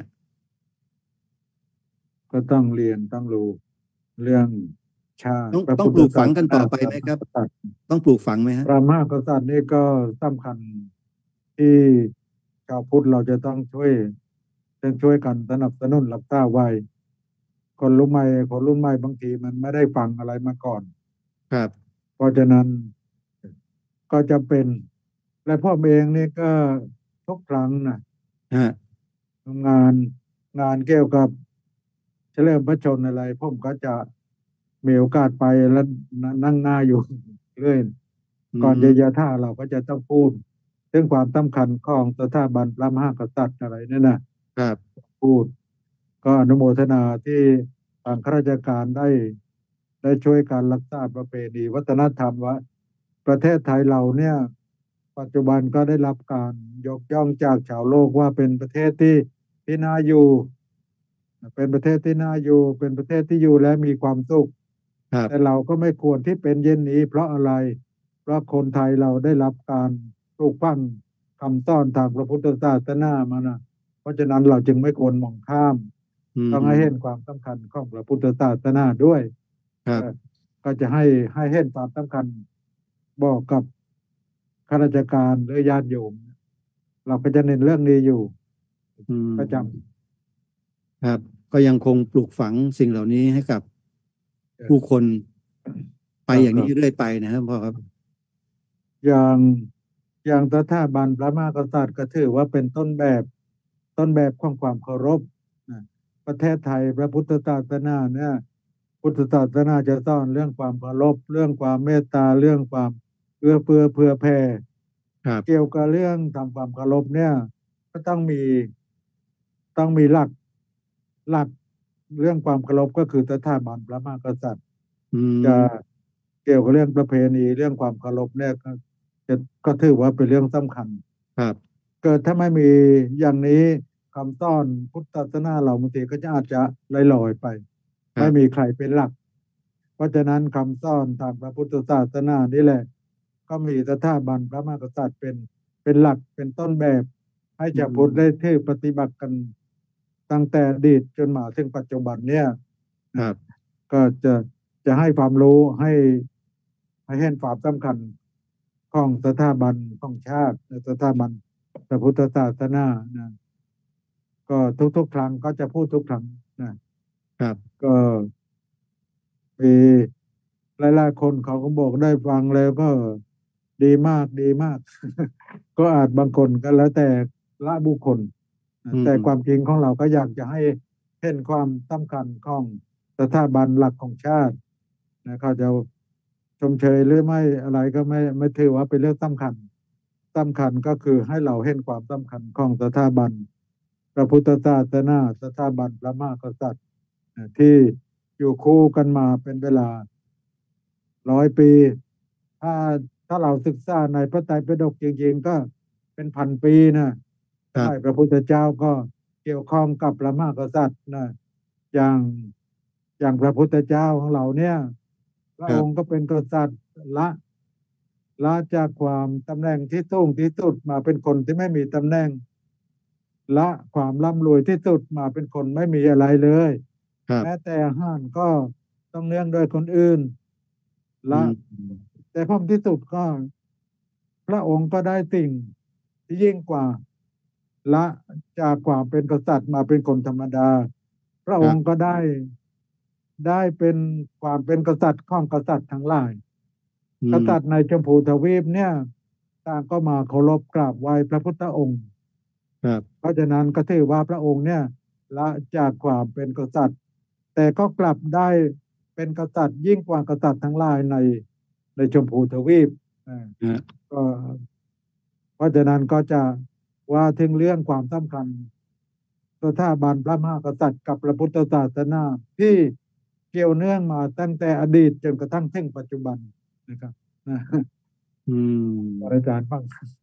ก็ต้องเรียนต้องรู้เรื่องชาติต้องพระพุทธต้องปลูกฝังศาสนากันต่อไปพระมหาไหมครับกษัตริย์ต้องปลูกฝังไหมฮะพระมหากษัตริย์นี่ก็สำคัญที่ชาวพุทธเราจะต้องช่วยจะช่วยกันสนับสนุนรักษาไว้คนรุ่นใหม่คนรุ่นใหม่บางทีมันไม่ได้ฟังอะไรมาก่อนครับเพราะฉะนั้นก็จะเป็นและพ่อเองนี่ก็ทุกครั้งนะฮะงานงานเกี่ยวกับเฉลิมพระชนม์อะไรผมก็จะมีโอกาสไปแล้วนั่งหน้าอยู่เรื่อยอืก่อนจะมยะท่าเราก็จะต้องพูดถึงความสำคัญของสถาบันพระมหากษัตริย์อะไรนั่นนะครับพูดก็อนุโมทนาที่ทางข้าราชการได้ได้ช่วยการรักษาประเพณีวัฒนธรรมว่าประเทศไทยเราเนี่ยปัจจุบันก็ได้รับการยกย่องจากชาวโลกว่าเป็นประเทศที่ที่น่าอยู่เป็นประเทศที่น่าอยู่เป็นประเทศที่อยู่และมีความสุขครับแต่เราก็ไม่ควรที่เป็นเช่นนี้เพราะอะไรเพราะคนไทยเราได้รับการปลูกฝังคำสอนทางพระพุทธศาสนามานะเพราะฉะนั้นเราจึงไม่ควรมองข้ามอืต้องให้เห็นมความสำคัญของพระพุทธศาสนาด้วยเอ่อครับก็จะให้ให้เห็นความสำคัญบอกกับข้าราชการหรือญาติโยมเราก็จะเน้นเรื่องนี้อยู่อืประจมครับก็ยังคงปลูกฝังสิ่งเหล่านี้ให้กับำเอ่อผู้คนไปครับอย่างครับนี้เรื่อยไปนะครับพ่อครับอย่างอย่างสถาบันพระมหากษัตริย์ก็ถือว่าเป็นต้นแบบต้นแบบของความเคารพนะประเทศไทยพระพุทธศาสนาเนี่ยพุทธศาสนาจะสอนเรื่องความเคารพเรื่องความเมตตาเรื่องความเอื้อเฟื้อเผื่อแผ่ครับเกี่ยวกับเรื่องทำความเคารพเนี่ยก็ต้องมีต้องมีหลักหลักเรื่องความเคารพก็คือสถาบันพระมหากษัตริย์อืจะมเกี่ยวกับเรื่องประเพณีเรื่องความเคารพเนี่ยก็จะก็ถือว่าเป็นเรื่องสำคัญครับเกิดถ้าไม่มีอย่างนี้คำสอนพุทธศาสนาเราบางทีก็จะอาจจะลอยๆไปไม่มีครับใครเป็นหลักเพราะฉะนั้นคำสอนทางพระพุทธศาสนานี่แหละก็มีสถาบันพระมหากษัตริย์เป็นเป็นหลักเป็นต้นแบบให้อืชาวพุทธได้มที่ปฏิบัติกันตั้งแต่อดีตจนมาถึงปัจจุบันเนี่ยนะครับก็จะจะให้ความรู้ให้ให้เห็นความสำคัญของสถาบันของชาติและสถาบันพระพุทธศาสนานะก็ทุกๆครั้งก็จะพูดทุกครั้งนะครับก็มีหลายๆคนเขาก็บอกได้ฟังแล้วก็ดีมากดีมาก ก็อาจบางคนก็แล้วแต่ละบุคคลนะอืแต่ความมจริงของเราก็อยากจะให้เห็นความสำคัญของสถาบันหลักของชาตินะเขาจะชมเชยหรือไม่อะไรก็ไม่ไม่ถือว่าเป็นเรื่องสำคัญสำคัญก็คือให้เราเห็นความสำคัญของสถาบันพระพุทธศาสนาสถาบันพระมหากษัตริย์นะที่อยู่คู่กันมาเป็นเวลาร้อยปีถ้าถ้าเราศึกษาในพระไตรปิฎกจริงๆก็เป็นพันปีนะสมัยพระครับพุทธเจ้าก็เกี่ยวข้องกับพระมหากษัตริย์นะอย่างอย่างพระพุทธเจ้าของเราเนี่ยพระครับองค์ก็เป็นกษัตริย์ละละจากความตำแหน่งที่สูงที่สุดมาเป็นคนที่ไม่มีตำแหน่งละความร่ำรวยที่สุดมาเป็นคนไม่มีอะไรเลยครับแม้แต่อาหารก็ต้องเนื่องโดยคนอื่นอืละมแต่พ้อมที่สุดก็พระองค์ก็ได้สิ่งที่ยิ่งกว่าละจากความเป็นกษัตริย์มาเป็นคนธรรมดาพระครับองค์ก็ได้ได้เป็นความเป็นกษัตริย์ของกษัตริย์ทั้งหลายอืมกษัตริย์ในชมพูทวีปเนี่ยต่างก็มาเคารพกราบไหว้พระพุทธองค์ครับเพราะฉะนั้นก็ถือว่าพระองค์เนี่ยละจากความเป็นกษัตริย์แต่ก็กลับได้เป็นกษัตริย์ยิ่งกว่ากษัตริย์ทั้งหลายในในชมพูทวีปอ่าฮะก็เพราะฉะนั้นก็จะว่าถึงเรื่องความสำคัญสถาบันพระมหากษัตริย์กับพระพุทธศาสนาที่เกี่ยวเนื่องมาตั้งแต่อดีตจนกระทั่งถึงปัจจุบันนะครับนะอืมอาจารย์ฟัง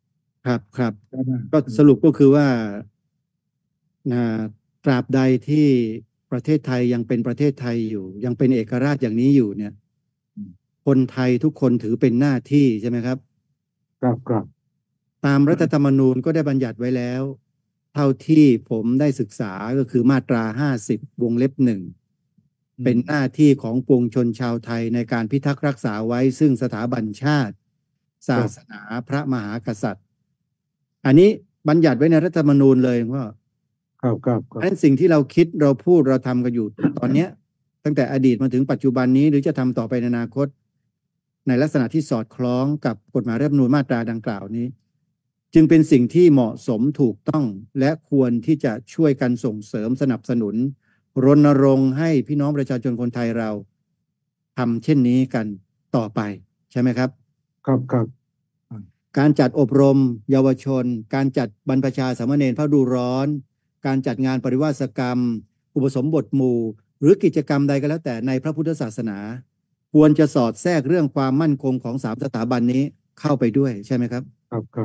ครับครับใช่ไหมก็สรุปก็คือว่านะตราบใดที่ประเทศไทยยังเป็นประเทศไทยอยู่ยังเป็นเอกราชอย่างนี้อยู่เนี่ยคนไทยทุกคนถือเป็นหน้าที่ใช่ไหมครับครับครับตามรัฐธรรมนูญก็ได้บัญญัติไว้แล้วเท่าที่ผมได้ศึกษาก็คือมาตราห้าสิบวงเล็บหนึ่งอืมเป็นหน้าที่ของปวงชนชาวไทยในการพิทักษ์รักษาไว้ซึ่งสถาบันชาติศาครับสนาพระมหากษัตริย์อันนี้บัญญัติไว้ในรัฐธรรมนูญเลยว่าครับครับครับอันนั้นสิ่งที่เราคิดเราพูดเราทำกันอยู่ตอนเนี้ยตั้งแต่อดีตมาถึงปัจจุบันนี้หรือจะทำต่อไปในอนาคต ในลักษณะที่สอดคล้องกับกฎหมายรัฐธรรมนูญมาตราดังกล่าวนี้ จึงเป็นสิ่งที่เหมาะสมถูกต้องและควรที่จะช่วยกันส่งเสริมสนับสนุนรณรงค์ให้พี่น้องประชาชนคนไทยเราทำเช่นนี้กันต่อไปใช่ไหมครับครับครับการจัดอบรมเยาวชน การจัดบรรพชาสามเณรพระฤดูร้อน การจัดงานปริวาสกรรม อุปสมบทหมู่ หรือกิจกรรมใดก็แล้วแต่ในพระพุทธศาสนา ควรจะสอดแทรกเรื่องความมั่นคงของสามสถาบันนี้เข้าไปด้วยใช่ไหมครับครับครับ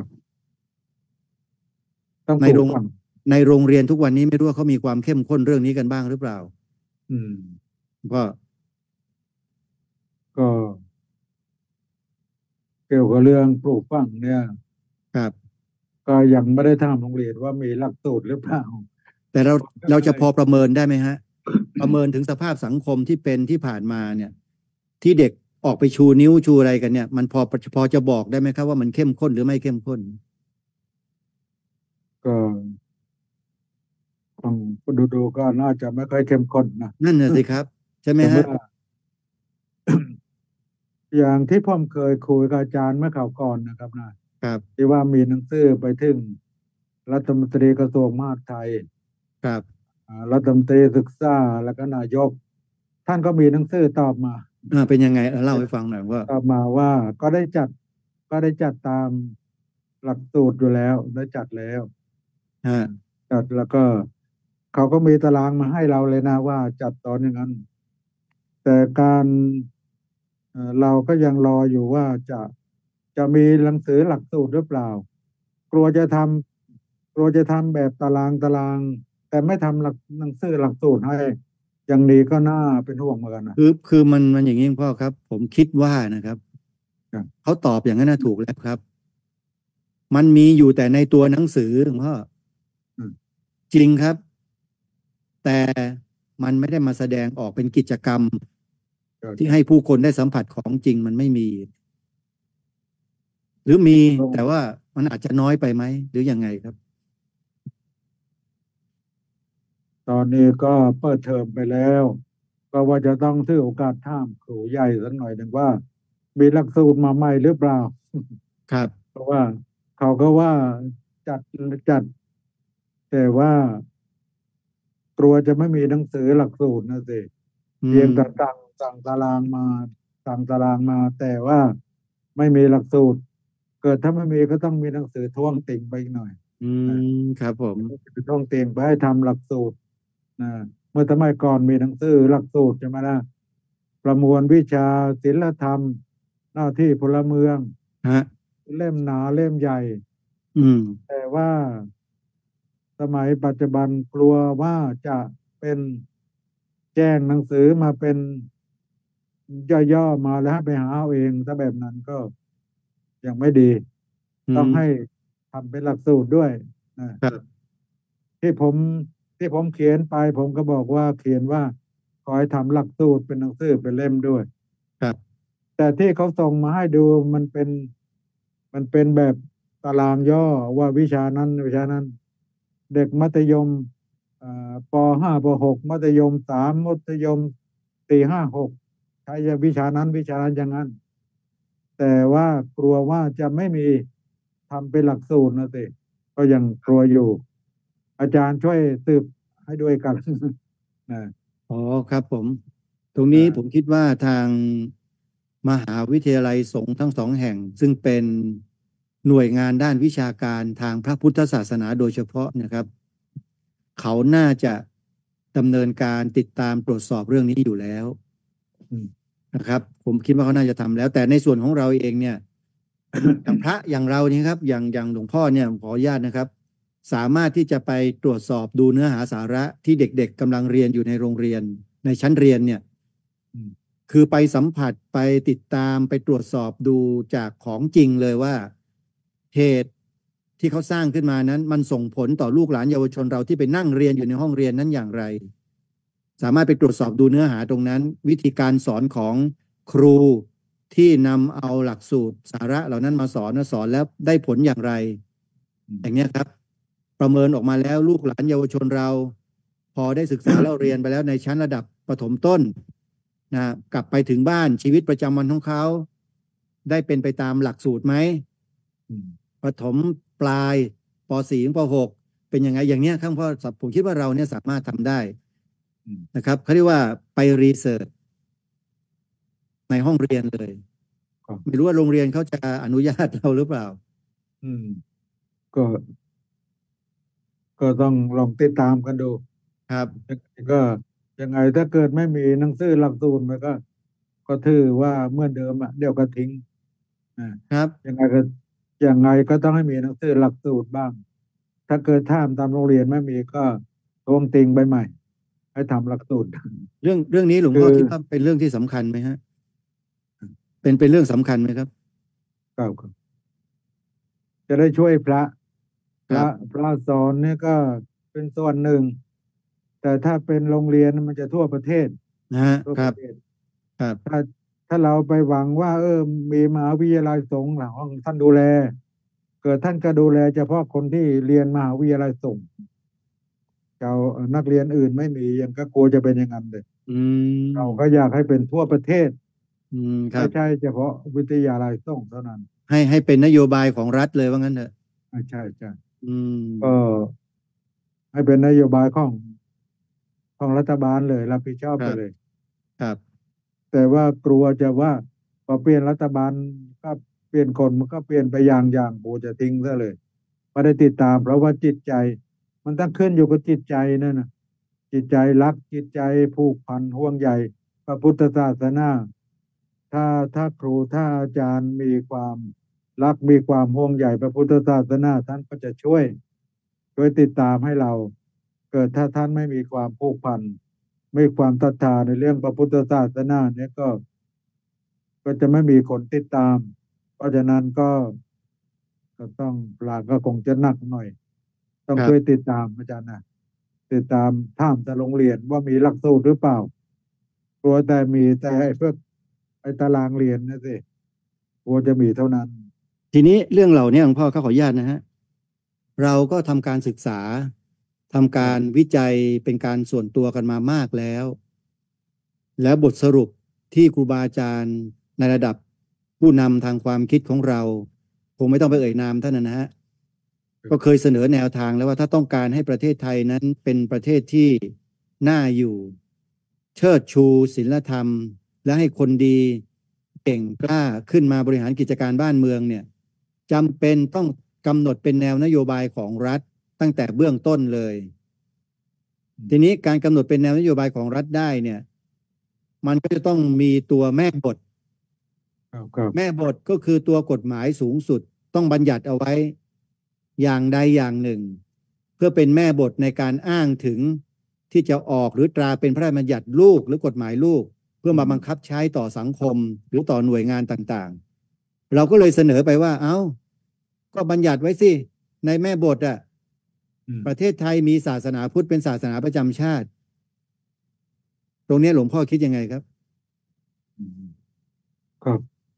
ต้องในปลูโรกงฝังในโรงเรียนทุกวันนี้ไม่รู้ว่าเขามีความเข้มข้นเรื่องนี้กันบ้างหรือเปล่าอืมก็ก็เกี่ยวกับเรื่องปลูกฝังเนี่ยครับก็ยังไม่ได้ถามโรงเรียนว่ามีหลักสูตรหรือเปล่าแต่เราเราจะพอประเมินได้ไหมฮะ ประเมินถึงสภาพสังคมที่เป็นที่ผ่านมาเนี่ย ที่เด็กออกไปชูนิ้วชูอะไรกันเนี่ย มันพอพอจะบอกได้ไหมครับว่ามันเข้มข้นหรือไม่เข้มข้นก็ฟังดูดูก็น่าจะไม่ค่อยเข้มข้นนะนั่นน่ะสิครับ ใช่ไหมแต่ฮะเมื่อ อย่างที่ผมเคยคุยกับอาจารย์เมื่อข่าวก่อนนะครับนะครับ ที่ว่ามีหนังสือไปถึงรัฐมนตรีกระทรวงมหาดไทยครับอ่ารัฐมนตรีศึกษาแล้วก็นายก ท่านก็มีหนังสือตอบมาอ่าเป็นยังไงเออเล่าให้ฟังหน่อยว่าตอบมาว่าก็ได้จัดก็ได้จัดตามหลักสูตรอยู่แล้วได้จัดแล้วฮะจัดแล้วก็เขาก็มีตารางมาให้เราเลยนะว่าจัดตอนอย่างนั้น แต่การเอ่อเราก็ยังรออยู่ว่าจะจะมีหนังสือหลักสูตรหรือเปล่า กลัวจะทำกลัวจะทำแบบตารางตาราง แต่ไม่ทำหลักหนังสือหลักสูตรให้อย่างนี้ก็น่าเป็นห่วงเหมือนกันนะคือคือมันมันอย่างนี้พ่อครับ ผมคิดว่านะครับครับเขาตอบอย่างนั้นนะถูกแล้วครับ มันมีอยู่แต่ในตัวหนังสือพ่ออืมจริงครับ แต่มันไม่ได้มาแสดงออกเป็นกิจกรรมครับที่ให้ผู้คนได้สัมผัสของจริงมันไม่มี หรือมีแต่ว่ามันอาจจะน้อยไปไหมหรือยังไงครับตอนนี้ก็เปิดเทอมไปแล้ว ก็ว่าจะต้องถือโอกาสถามครูใหญ่สักหน่อยหนึ่งว่า มีหลักสูตรมาใหม่หรือเปล่าครับเพราะว่าเขาก็ว่าจัดจัด แต่ว่ากลัวจะไม่มีหนังสือหลักสูตรนะสิอืเพียงมแต่สั่งสั่งตารางมาสั่งตารางมา แต่ว่าไม่มีหลักสูตร เกิดถ้าไม่มีก็ต้องมีหนังสือท้วงติ่งไปอีกหน่อยอืมครับผมท้วงติ่งไปให้ทำหลักสูตรนะเมื่อสมัยก่อนมีหนังสือหลักสูตรใช่ไหมนะประมวลวิชาศิลธรรม หน้าที่พลเมืองฮะเล่มหนาเล่มใหญ่อืมแต่ว่าสมัยปัจจุบันกลัวว่าจะเป็นแจ้งหนังสือมาเป็นย่อๆมาแล้วให้ไปหาเอาเอง ถ้าแบบนั้นก็ยังไม่ดีอืต้องมให้ทำเป็นหลักสูตรด้วยนะครับ ที่ผมที่ผมเขียนไป ผมก็บอกว่าเขียนว่าขอให้ทำหลักสูตรเป็นหนังสือเป็นเล่มด้วยครับแต่ที่เขาส่งมาให้ดูมันเป็นมันเป็นแบบตารางย่อว่าวิชานั้นวิชานั้น เด็กมัธยมอ่าปห้าปหกมัธยมสามมัธยมสี่ห้าหกใช้วิชานั้นวิชานั้นอย่างนั้น แต่ว่ากลัวว่าจะไม่มีทำเป็นหลักสูตรนะสิก็ยังกลัวอยู่ อาจารย์ช่วยสืบให้ด้วยกัน นะอ๋อครับผม ตรงนี้อ่าผมคิดว่าทางมหาวิทยาลัยสงฆ์ทั้งสองแห่ง ซึ่งเป็นหน่วยงานด้านวิชาการทางพระพุทธศาสนาโดยเฉพาะนะครับ เขาน่าจะดำเนินการติดตามตรวจสอบเรื่องนี้อยู่แล้วอืมนะครับ ผมคิดว่าเขาน่าจะทำแล้ว แต่ในส่วนของเราเองเนี่ยอย่างพระอย่างเรานี่ครับอย่างอย่างหลวงพ่อเนี่ยขออนุญาตนะครับ สามารถที่จะไปตรวจสอบดูเนื้อหาสาระที่เด็กๆกำลังเรียนอยู่ในโรงเรียนในชั้นเรียนเนี่ยอืมคือไปสัมผัสไปติดตามไปตรวจสอบดูจากของจริงเลยว่าเหตุที่เขาสร้างขึ้นมานั้น มันส่งผลต่อลูกหลานเยาวชนเราที่ไปนั่งเรียนอยู่ในห้องเรียนนั้นอย่างไร สามารถไปตรวจสอบดูเนื้อหาตรงนั้น วิธีการสอนของครูที่นำเอาหลักสูตรสาระเหล่านั้นมาสอนสอนแล้วได้ผลอย่างไร อย่างนี้ครับ ประเมินออกมาแล้วลูกหลานเยาวชนเรา พอได้ศึกษา แล้วเรียนไปแล้วในชั้นระดับประถมต้นนะกลับไปถึงบ้านชีวิตประจำวันของเขา ได้เป็นไปตามหลักสูตรไหมประถมปลายป .สี่ ถึงป .หก เป็นยังไงอย่างเนี้ยข้างพ่อผมคิดว่าเราเนี่ยสามารถทำได้นะครับเขาเรียกว่าไปรีเสิร์ชในห้องเรียนเลยไม่รู้ว่าโรงเรียนเขาจะอนุญาตเราหรือเปล่าอืมก็ ก็ต้องลองติดตามกันดูครับก็ยังไงถ้าเกิดไม่มีหนังสือหลักสูตรมันก็ ก็ถือว่าเหมื่อนเดิมอ่ะเดี๋ยวก็ทิ้งอ่าครับยังไงก็ยังไงก็ต้องให้มีหนังสือหลักสูตรบ้าง ถ้าเกิดท่ามตามโรงเรียนไม่มีก็ทวงติงไปใหม่ ให้ทำหลักสูตรเรื่องเรื่องนี้หลวงพ่อคิดว่าเป็นเรื่องที่สำคัญไหมฮะ เป็นเป็นเรื่องสำคัญไหมครับครับครับจะได้ช่วยพระพครัระบพระสอนเนี่ยก็เป็นส่วนหนึ่ง แต่ถ้าเป็นโรงเรียนมันจะทั่วประเทศนะฮะทั่วคปรับระเทศครับถ้าถ้าเราไปหวังว่า เออ มีมหาวิทยาลัยสงฆ์หลังห้องท่านดูแล เกิดท่านก็ดูแลเฉพาะคนที่เรียนมหาวิทยาลัยสงฆ์เจ้านักเรียนอื่นไม่มียังก็กลัวจะเป็นอย่างนั้นเลยอืมเราก็อยากให้เป็นทั่วประเทศอืมครัไม่บใช่เฉพาะวิทยาลัยสงฆ์เท่านั้นให้ให้เป็นนโยบายของรัฐเลยว่างั้นเถอะอ่าใช่ใช่อืมก็ให้เป็นนโยบายของของรัฐบาลเลยรับผิดชอบคไปรับเลยครับแต่ว่ากลัวจะว่าพอเปลี่ยนรัฐบาลก็เปลี่ยนคนมันก็เปลี่ยนไปอย่างอย่างโบจะทิ้งซะเลยไม่ได้ติดตาม เพราะว่าจิตใจ มันต้องขึ้นอยู่กับจิตใจนั่นนะจิตใจรักจิตใจผูกพันห่วงใยพระพุทธศาสนาถ้าถ้าครูถ้าอาจารย์มีความรักมีความห่วงใยพระพุทธศาสนาท่านก็จะช่วย ช่วยติดตามให้เรา เกิดถ้าท่านไม่มีความผูกพันไม่มีความศรัทธาในเรื่องพระพุทธศาสนาเนี่ยก็ ก็จะไม่มีคนติดตาม เพราะฉะนั้นก็ก็ต้องปลาก็คงจะหนักหน่อย ต้องครับช่วยติดตามอาจารย์นะติดตามท่ามแต่โรงเรียนว่ามีหลักสูตรหรือเปล่ากลัวแต่มีแต่ไอ้เพื่อไอ้ตารางเรียนนะสิกลัวจะมีเท่านั้นทีนี้เรื่องเหล่านี้หลวงพ่อเขาขออนุญาตนะฮะ เราก็ทำการศึกษาทำการวิจัยเป็นการส่วนตัวกันมามากแล้ว แล้วบทสรุปที่ครูบาอาจารย์ในระดับผู้นำทางความคิดของเราคงไม่ต้องไปเอ่ยนามท่านนะฮะ ก็เคยเสนอแนวทางแล้วว่าถ้าต้องการให้ประเทศไทยนั้นเป็นประเทศที่น่าอยู่ เชิดชูศีลธรรม และให้คนดีเก่งกล้าขึ้นมาบริหารกิจการบ้านเมืองเนี่ยจำเป็นต้องกำหนดเป็นแนวนโยบายของรัฐตั้งแต่เบื้องต้นเลย ทีนี้การกำหนดเป็นแนวนโยบายของรัฐได้เนี่ยมันก็จะต้องมีตัวแม่บทครับครับแม่บทก็คือตัวกฎหมายสูงสุดต้องบัญญัติเอาไว้อย่างใดอย่างหนึ่ง เพื่อเป็นแม่บทในการอ้างถึงที่จะออกหรือตราเป็นพระราชบัญญัติลูกหรือกฎหมายลูก เพื่อมาบังคับใช้ต่อสังคมหรือต่อหน่วยงานต่างๆ เราก็เลยเสนอไปว่าเอา้าก็บัญญัติไว้สิในแม่บทอ่ะอืมประเทศไทยมีศาสนาพุทธเป็นศาสนาประจำชาติ ตรงนี้หลวงพ่อคิดยังไงครับอืมครับ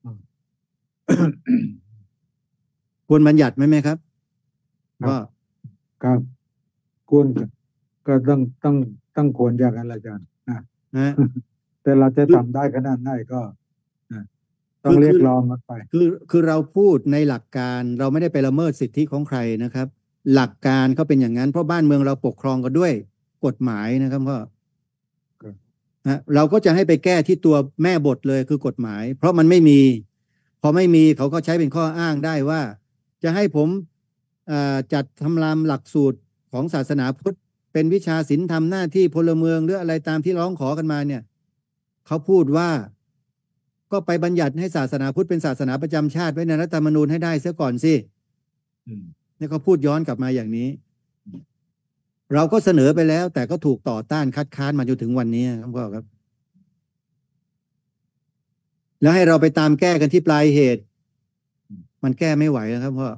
ควรบัญญัติไหมไหมครับครับว่าครับควรก็ต้องต้องต้องควรอย่างนั้นแหละอาจารย์นะนะแต่เราจะคือทำได้ขนาดไหนก็นะต้อคืงอเรียคืกอร้องกันไปคือคือเราพูดในหลักการเราไม่ได้ไปละเมิดสิทธิของใครนะครับ หลักการเขาเป็นอย่างนั้นเพราะบ้านเมืองเราปกครองกันด้วยกฎหมายนะครับพ่อครับนะเราก็จะให้ไปแก้ที่ตัวแม่บทเลยคือกฎหมาย เพราะมันไม่มี พอไม่มีเขาก็ใช้เป็นข้ออ้างได้ว่า จะให้ผมเอ่อจัดทำรามหลักสูตรของศาสนาพุทธเป็นวิชาศีลธรรมหน้าที่พลเมืองหรืออะไรตามที่ร้องขอกันมาเนี่ยเขาพูดว่าก็ไปบัญญัติให้ศาสนาพุทธเป็นศาสนาประจำชาติไว้ในรัฐธรรมนูญให้ได้เสียก่อนสิอืมนี่เขาพูดย้อนกลับมาอย่างนี้ เราก็เสนอไปแล้ว แต่ก็ถูกต่อต้านคัดค้านมาจนถึงวันนี้ครับพ่อครับ แล้วให้เราไปตามแก้กันที่ปลายเหตุ มันแก้ไม่ไหวแล้วครับพ่อ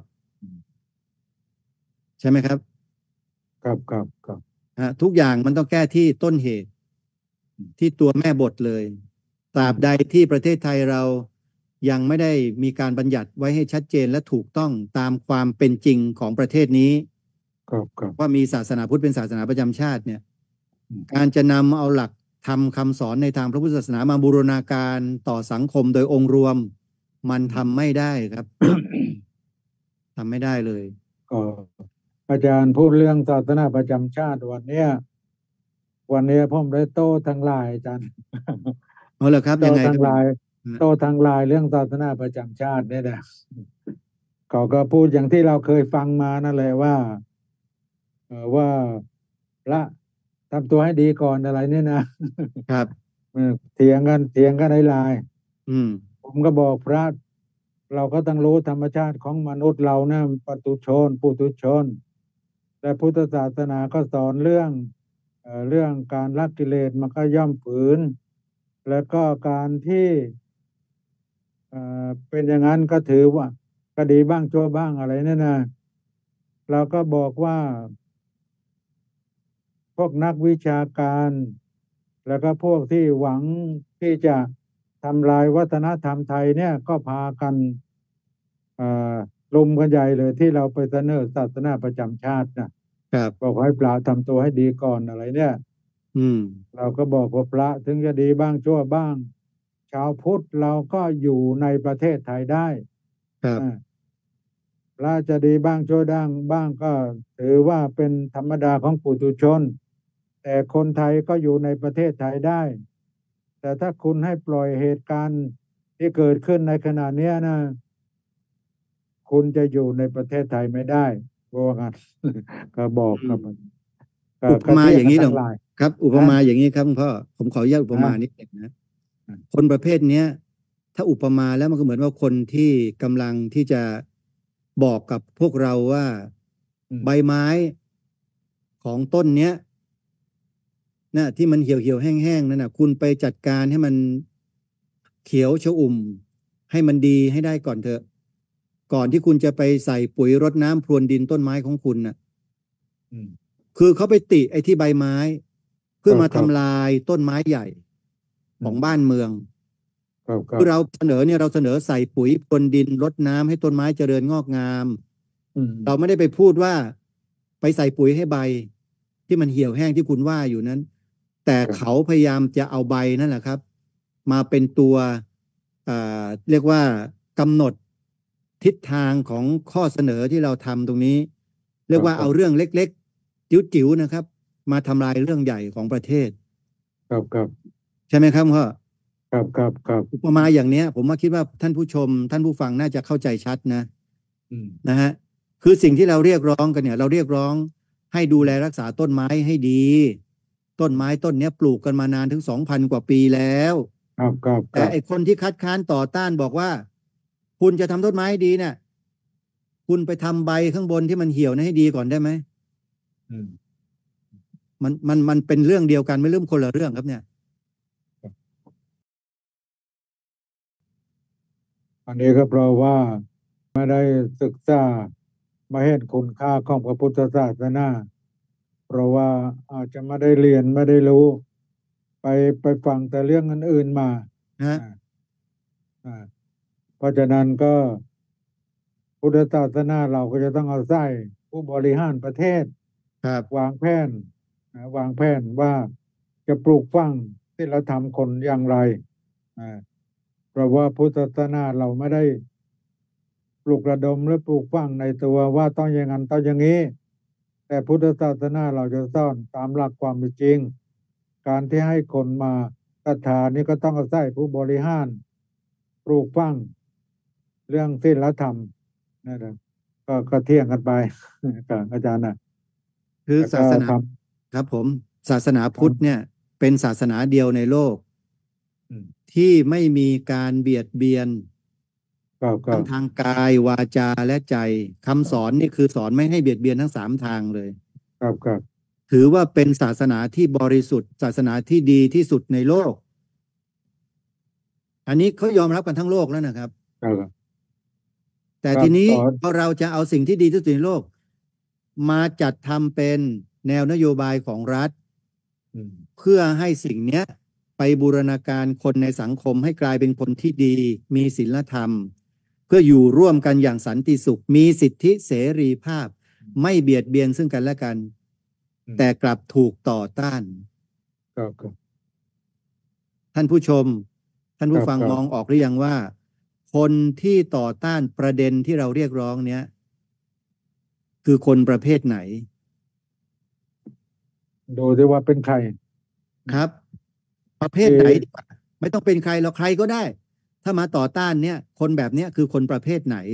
ใช่ไหมครับครับครับครับฮะทุกอย่างมันต้องแก้ที่ต้นเหตุ ที่ตัวแม่บทเลยตราบใดที่ประเทศไทยเรายังไม่ได้มีการบัญญัติไว้ให้ชัดเจนและถูกต้องตามความเป็นจริงของประเทศนี้ครับครับว่ามีศาสนาพุทธเป็นศาสนาประจำชาติเนี่ยอืมการจะนำเอาหลักทำคำสอนในทางพระพุทธศาสนามาบูรณาการต่อสังคมโดยองค์รวม มันทำไม่ได้ครับ ทำไม่ได้เลยก็อาจารย์พูดเรื่องศาสนาประจำชาติวันเนี้ยวันเนี้ยผมได้โต้ทางไลน์อาจารย์เอาเลยครับโต้ยังไงทางครับไลน์ฮะโต้ทางไลน์เรื่องศาสนาประจำชาติเนี่ยนะเขาก็พูดอย่างที่เราเคยฟังมานั่นแหละว่าเอ่อว่าพระทำตัวให้ดีก่อนอะไรเนี่ยนะครับ เออเถียงกันเถียงกันในไลน์อืมผมก็บอกพระ เราก็ต้องรู้ธรรมชาติของมนุษย์เรานะปุถุชนปุถุชน แต่พุทธศาสนาก็สอนเรื่องเอ่อเรื่องการละกิเลสมันก็ย่อมฝืน แล้วก็การที่เอ่อเป็นอย่างนั้นก็ถือว่าก็ดีบ้างชั่วบ้างอะไรเนี่ยนะเราก็บอกว่า พวกนักวิชาการ แล้วก็พวกที่หวังที่จะทำลายวัฒนธรรมไทยเนี่ยก็พากันเอ่อลุมกันใหญ่เลยที่เราไปเสนอศาสนาประจำชาตินะครับ บอกให้พระทำตัวให้ดีก่อนอะไรเนี่ยอืมเราก็บอกว่าพระถึงจะดีบ้างชั่วบ้าง ชาวพุทธเราก็อยู่ในประเทศไทยได้ครับอ่าพระจะดีบ้างชั่วด้างบ้างก็ถือว่าเป็นธรรมดาของปุถุชน แต่คนไทยก็อยู่ในประเทศไทยได้ แต่ถ้าคุณให้ปล่อยเหตุการณ์ที่เกิดขึ้นในขณะเนี้ยนะ คุณจะอยู่ในประเทศไทยไม่ได้ว่างั้น ก็บอกครับก็อุปมาก็เทีอย่างนี้กัหลทั้วงงหลายครับ อุปมาอย่างนี้ครับคุณพ่อผมขออนุญาตอุปมาอ่านิดหนึ่งนะอ่าคนประเภทเนี้ย ถ้าอุปมาแล้วมันก็เหมือนว่าคนที่กำลังที่จะบอกกับพวกเราว่าอืมใบไม้ของต้นเนี้ยนะที่มันเหี่ยวเหี่ยวๆแห้งๆนั่นนะคุณไปจัดการให้มันเขียวชอุ่ม ให้มันดีให้ได้ก่อนเถอะ ก่อนที่คุณจะไปใส่ปุ๋ยรดน้ำพรวนดินต้นไม้ของคุณน่ะอืมคือเขาไปติไอ้ที่ใบไม้ เพื่อครับมาครัทำบลายต้นไม้ใหญ่อืมของบ้านเมืองครับครัคืบอเราเสนอเนี่ยเราเสนอใส่ปุ๋ยพรวนดินรดน้ำให้ต้นไม้เจริญงอกงามอืมเราไม่ได้ไปพูดว่า ไปใส่ปุ๋ยให้ใบ ที่มันเหี่ยวแห้งที่คุณว่าอยู่นั้น แต่ครับเขาพยายามจะเอาใบนั่นแหละครับ มาเป็นตัวเอ่อเรียกว่ากำหนดทิศทางของข้อเสนอที่เราทำตรงนี้ เรียกว่าครับเอาเรื่องเล็กๆ จิ๋วๆนะครับ มาทำลายเรื่องใหญ่ของประเทศครับครับใช่ไหมครับพ่อครับครับครับอุปมาอย่างเนี้ย ผมว่าคิดว่าท่านผู้ชม ท่านผู้ฟังน่าจะเข้าใจชัดนะอืมนะฮะคือสิ่งที่เราเรียกร้องกันเนี่ย เราเรียกร้องให้ดูแลรักษาต้นไม้ให้ดี ต้นไม้ต้นเนี้ยปลูกกันมานานถึงสองพันกว่าปีแล้วครับครับคแต่รับไอคนที่คัดค้านต่อต้านบอกว่า คุณจะทำต้นไม้ให้ดีเนี่ย คุณไปทำใบข้างบนที่มันเหี่ยวนะให้ดีก่อนได้ไหมอืมมันมันมันเป็นเรื่องเดียวกันไม่เรื่องคนละเรื่องครับเนี่ยอันนี้ก็เพราะว่าไม่ได้ศึกษามาเห็นคุณค่าของพระพุทธศาสนา เพราะว่าอาจจะไม่ได้เรียนไม่ได้รู้ ไปไปฟังแต่เรื่องอื่นๆมาฮะอ่าอ่าเพราะฉะนั้นก็พุทธศาสนาเราก็จะต้องเอาใส่ผู้บริหารประเทศครับวางแผนนะวางแผนว่าจะปลูกฝังที่เราทำคนอย่างไรอ่าเพราะว่าพุทธศาสนาเราไม่ได้ปลุกระดมหรือปลูกฝังในตัวว่าต้องอย่างนั้นต้องอย่างนี้ แต่พุทธศาสนาเราจะสอนตามหลักความเป็นจริง การที่ให้คนมาศรัทธานี่ก็ต้องอาศัยผู้บริหารปลูกฝังเรื่องศีลธรรมนะครับก็ก็เที่ยงกันไป กับอาจารย์นะคือแล้วก็ศาสนาครับครับผม ศาสนาพุทธเนี่ย เป็นศาสนาเดียวในโลกอืมที่ไม่มีการเบียดเบียนครับครัทั้บงทางกายวาจาและใจคำสอนนี่คือสอนไม่ให้เบียดเบียนทั้งสามทางเลยครับครับถือว่าเป็นศาสนาที่บริสุทธิ์ศาสนาที่ดีที่สุดในโลก อันนี้เขายอมรับกันทั้งโลกแล้วนะครับครับแต่ครับทีนี้สอนพอเราจะเอาสิ่งที่ดีที่สุดในโลก มาจัดทำเป็นแนวนโยบายของรัฐอืมเพื่อให้สิ่งเนี้ยไปบูรณาการคนในสังคมให้กลายเป็นคนที่ดี มีศีลธรรม เพื่ออยู่ร่วมกันอย่างสันติสุข มีสิทธิเสรีภาพ ไม่เบียดเบียนซึ่งกันและกันอืมแต่กลับถูกต่อต้านครับครับท่านผู้ชม ท่านผู้ฟังครับมองออกหรือยังว่า คนที่ต่อต้านประเด็นที่เราเรียกร้องเนี้ยคือคนประเภทไหนดูที่ว่าเป็นใครครับ ประเภทไหนดีกว่าไม่ต้องเป็นใครหรอกใครก็ได้ ถ้ามาต่อต้านเนี่ย คนแบบเนี้ยคือคนประเภทไหน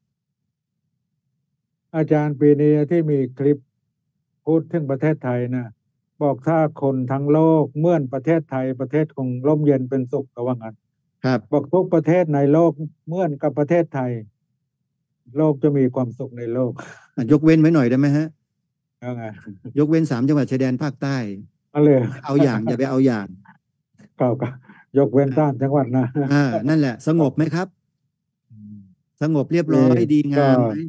อาจารย์ปีนี้ที่มีคลิปพูดถึงประเทศไทยนะบอกถ้าคนทั้งโลกเหมื่อนประเทศไทยประเทศคงร่มเย็นเป็นสุขก็ว่างั้นครับบอกทุกประเทศในโลกเหมื่อนกับประเทศไทย โลกจะมีความสุขในโลกอ่ะยกเว้นไว้หน่อยได้ไหมฮะเอาไงยกเว้นสามจังหวัดชายแดนภาคใต้เอาเลยเอาอย่างอย่าไปเอาอย่างเก่าก็ยกเว้นต้านจังหวัดนะอ่านั่นแหละ สงบไหมครับอืมสงบเรียบร้อยเอ่อดีงามไหม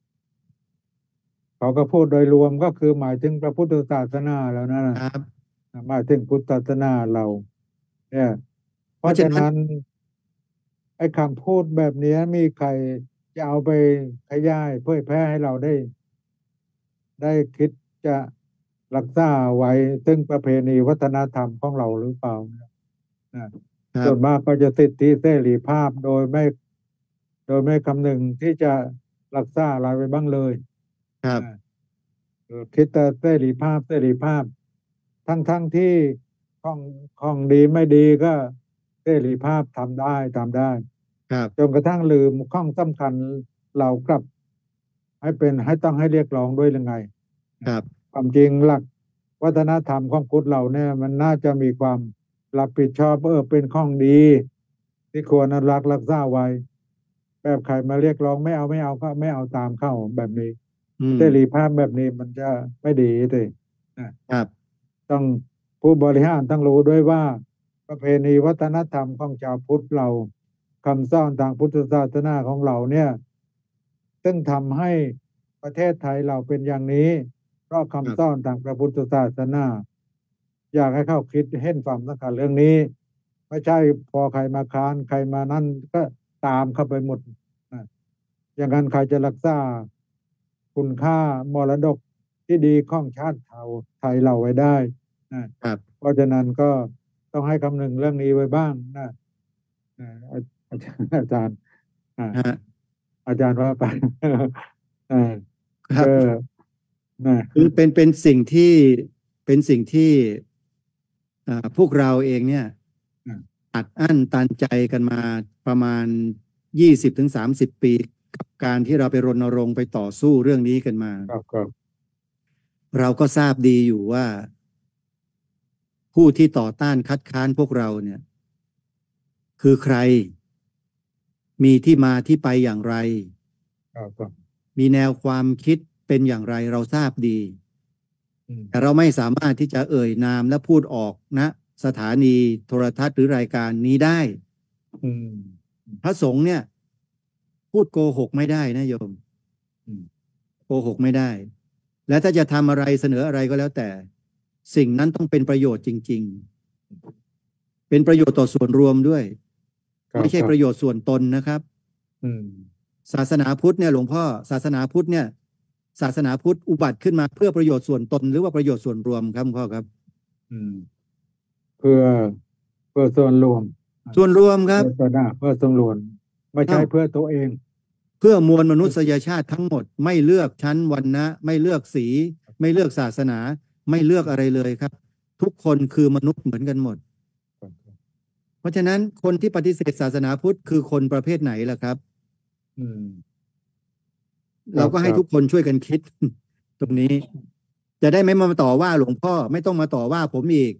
เขาก็พูดโดยรวมก็คือหมายถึงพระพุทธศาสนาแล้วนะครับ หมายถึงพุทธศาสนาเราเนี่ยเพเพราะราะฉะฉะนั้นนั้นไอ้คำพูดแบบนี้มีใครจะเอาไปขยายเผยแพร่ให้เราได้ ได้คิดจะรักษาไว้ซึ่งประเพณีวัฒนธรรมของเราหรือเปล่านะครัส่บวนมากก็จะสิทธิเสรีภาพโดยไม่ โดยไม่คำนึงที่จะรักษาอะไรไว้บ้างเลยครับนะเออคิดแต่เสรีภาพเสรีภาพ ทั้งทั้งที่ของของดีไม่ดีก็เสรีภาพทำได้ทำได้ครับจนกระทั่งลืมข้องสำคัญเรากลับ ให้เป็นให้ต้องให้เรียกร้องด้วยหรือไงครับความจริงหลักวัฒนธรรมของพุทธเราเนี่ยมันน่าจะมีความรับผิดชอบเออเป็นของดี ที่ควรอนุรักษ์รักษาไว้ แบบใครมาเรียกร้องไม่เอาไม่เอาก็ไม่เอาตามเข้าแบบนี้อืมเสรีภาพแบบนี้มันจะไม่ดีเลยนะครับ ต้องผู้บริหารต้องรู้ด้วยว่า ประเพณีวัฒนธรรมของชาวพุทธเราคำสอนทางพุทธศาสนาของเราเนี่ย ซึ่งทำให้ประเทศไทยเราเป็นอย่างนี้ เพราะครับคำสอนทางพระพุทธศาสนา อยากให้เข้าคิดเห็นความสำคัญเรื่องนี้ ไม่ใช่พอใครมาค้านใครมานั่นก็ตามเข้าไปหมดนะอย่างนั้นใครจะรักษาคุณค่ามรดกที่ดีของชาติเราไทยเราไว้ได้นะครับ เพราะฉะนั้นก็ต้องให้คำนึงเรื่องนี้ไว้บ้างนะนะอาอาจารย์อาจารย์อ่าฮะอาจารย์ว่าไป เออครับเออนะคือเป็นเป็นสิ่งที่เป็นสิ่งที่อ่าพวกเราเองเนี่ยอืมอัดอั้นตันใจกันมาประมาณยี่สิบถึงสามสิบปีกับการที่เราไปรณรงค์ไปต่อสู้เรื่องนี้กันมาครับครับเราก็ทราบดีอยู่ว่า ผู้ที่ต่อต้านคัดค้านพวกเราเนี่ย คือใคร มีที่มาที่ไปอย่างไรครับครับมีแนวความคิดเป็นอย่างไรเราทราบดีอืมแต่เราไม่สามารถที่จะเอ่ยนามและพูดออกณสถานีโทรทัศน์หรือรายการนี้ได้อืมพระสงฆ์เนี่ย พูดโกหกไม่ได้นะโยมอืมโกหกไม่ได้ และถ้าจะทำอะไรเสนออะไรก็แล้วแต่ สิ่งนั้นต้องเป็นประโยชน์จริง ๆ เป็นประโยชน์ต่อส่วนรวมด้วยครับไม่ใช่ครับประโยชน์ส่วนตนนะครับอืมศาสนาพุทธเนี่ยหลวงพ่อศาสนาพุทธเนี่ย ศาสนาพุทธอุบัติขึ้นมาเพื่อประโยชน์ส่วนตนหรือว่าประโยชน์ส่วนรวมครับหลวงพ่อครับอืม เพื่อเพื่อส่วนรวมส่วนรวมครับเพื่อตัวหน้าเพื่อส่วนรวมไม่ใช่อ้าวเพื่อตัวเองเพื่อมวลมนุษยชาติทั้งหมด ไม่เลือกชั้นวรรณะไม่เลือกสี ไม่เลือกศาสนา ไม่เลือกอะไรเลยครับ ทุกคนคือมนุษย์เหมือนกันหมด เพราะฉะนั้นคนที่ปฏิเสธศาสนาพุทธคือคนประเภทไหนล่ะครับอืมเราก็ให้ครับทุกคนช่วยกันคิด ตรงนี้ จะได้ไม่มาต่อว่าหลวงพ่อไม่ต้องมาต่อว่าผมอีก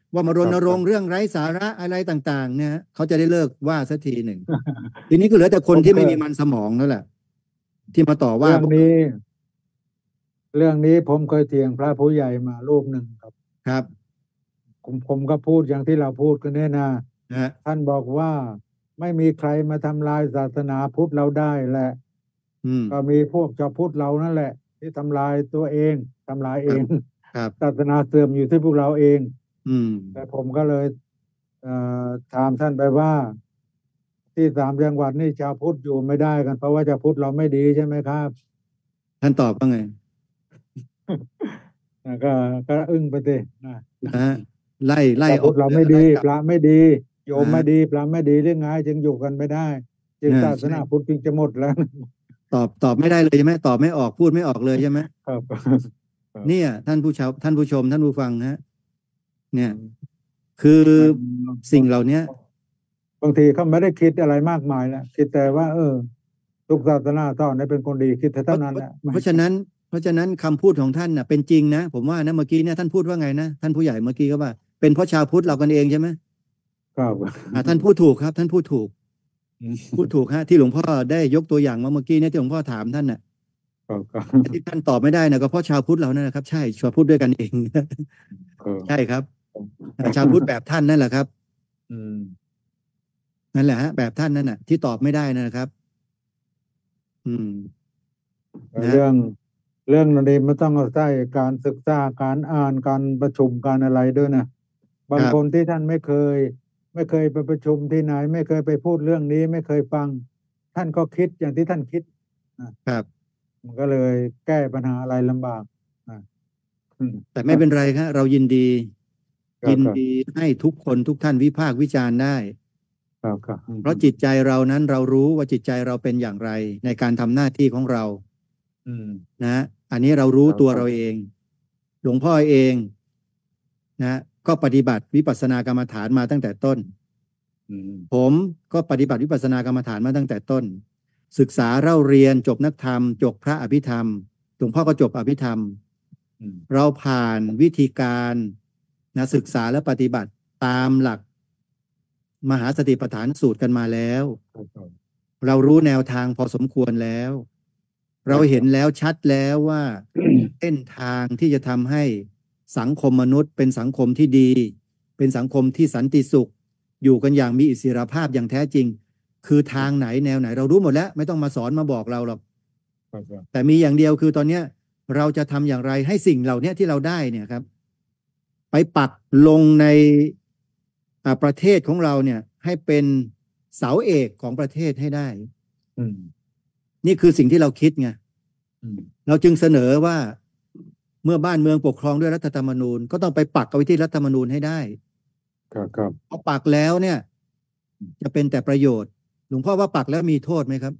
ว่ามารณรงครัค์บเรื่องไร้สาระอะไรต่างๆเนี่ยฮะเขาจะได้เลิกว่าสักทีหนึ่ง ทีนี้ก็เหลือแต่คนผมที่เคไม่ยมีมันสมองนั่นแหละ ที่มาต่อว่าเรื่องพวกนี้ เรื่องนี้ผมเคยเถียงพระผู้ใหญ่มารูปหนึ่งครับครับผม ผมก็พูดอย่างที่เราพูดกันเนี่ยนะฮะท่านบอกว่าไม่มีใครมาทำลายศาสนาพุทธเราได้แหละอืมก็มีพวกชาวพุทธเรานั่นแหละ ที่ทำลายตัวเองทำลายคเอรับงครับศาสนาเสื่อมอยู่ที่พวกเราเองอืมแต่ผมก็เลย เอ่อ ถามท่านไปว่า ที่สามจังหวัดนี่ชาวพุทธอยู่ไม่ได้กัน เพราะว่าชาวพุทธเราไม่ดีใช่ไหมครับ? ท่านตอบว่าไง? อ่า ก็ ก็อึ้งไปสินะอะฮะ ไล่ ไล่ชาวอพุอกทธเราหรืไม่อ ไดล่ีกลับ? พระไม่ดี โยมอะไมฮ่ะดี พระไม่ดีหรือไง จึงอยู่กันไม่ได้ จึงเออศาสใช่นาพุทธจึงจะหมด แล้วตอบ ตอบไม่ได้เลยใช่ไหม? ตอบไม่ออก พูดไม่ออกเลยใช่ไหม? ครับ ครับเนี่ย ท่านผู้ชาว ท่านผู้ชม ท่านผู้ฟังครับ เนี่อืยมคือมันสิ่งเหล่าเนี้ยบางทีเขาไม่ได้คิดอะไรมากมายนะ คิดแต่ว่า เออ ทุกศาสนาสอนให้เป็นคนดี คิดแต่เพเท่าราะนั้นเพแหละเพราะฉะนั้น เพราะฉะนั้นคำพูดของท่านน่ะเป็นจริงนะ ผมว่านะ เมื่อกี้เนี่ยท่านพูดว่าไงนะ ท่านผู้ใหญ่เมื่อกี้เขาว่า เป็นเพราะชาวพุทธเรากันเองใช่ไหม? ครับอ่า ท่านพูดถูกครับ ท่านพูดถูกอืมพูดถูกครับ ที่หลวงพ่อได้ยกตัวอย่างมาเมื่อกี้เนี่ย ที่หลวงพ่อถามท่านน่ะครับ ครับแต่ที่ท่านตอบไม่ได้น่ะ ก็เพราะชาวพุทธเรานั่นแหละครับ ใช่ ชาวพุทธด้วยกัน เองเออใช่ครับ อ่า ชาวพุทธแบบท่านนั่นแหละครับอืมนั่นแหละครับ แบบท่านนั่นน่ะ ที่ตอบไม่ได้นั่นน่ะครับ อืม นะเรื่อง เรื่องนี้มันต้องอาศัยการศึกษา การอ่าน การประชุม การอะไรด้วยนะ บาครับงคนที่ท่านไม่เคย ไม่เคยไปประชุมที่ไหน ไม่เคยไปพูดเรื่องนี้ ไม่เคยฟัง ท่านก็คิดอย่างที่ท่านคิด อาครับมันก็เลยแก้ปัญหาอะไรลำบาก อา อืมแต่ไม่เป็นไรครับ เรายินดีครยินับดๆีให้ทุกคนทุกท่านวิพากษ์วิจารณ์ได้ครับ ๆ อืเพราะมจิตใจเรานั้น เรารู้ว่าจิตใจเราเป็นอย่างไร ในการทำหน้าที่ของเราอืมนะ อันนี้เรารู้ครับตัวครัเราบเอง หลวงพ่อเอง นะ ก็ปฏิบัติวิปัสสนากรรมฐานมาตั้งแต่ต้นอืมผมก็ปฏิบัติวิปัสสนากรรมฐานมาตั้งแต่ต้น ศึกษาเล่าเรียน จบนักธรรม จบพระอภิธรรม หลวงพ่อก็จบอภิธรรมอืมเราผ่านวิธีการนะ ศึกษาและปฏิบัติตามหลัก มหาสติปัฏฐานสูตรกันมาแล้วครับผมเรารู้แนวทางพอสมควรแล้ว เราเห็นครับแล้วชัดแล้วว่า เส้นทางที่จะทำให้สังคมมนุษย์เป็นสังคมที่ดี เป็นสังคมที่สันติสุข อยู่กันอย่างมีอิสรภาพอย่างแท้จริง คือทางไหนแนวไหน เรารู้หมดแล้ว ไม่ต้องมาสอนมาบอกเราหรอกครับแต่มีอย่างเดียวคือตอนเนี้ย เราจะทำอย่างไรให้สิ่งเหล่านี้ที่เราได้เนี่ยครับ ไปปักลงใน อ่า ประเทศของเราเนี่ย ให้เป็นเสาเอกของประเทศให้ได้อืมนี่คือสิ่งที่เราคิดไงอืมเราจึงเสนอว่า เมื่อบ้านเมืองปกครองด้วยรัฐธรรมนูญ ก็ต้องไปปักเอาไว้ที่รัฐธรรมนูญให้ได้ครับพอปักแล้วเนี่ย จะเป็นแต่ประโยชน์ หลวงพ่อว่าปักแล้วมีโทษไหมครับ?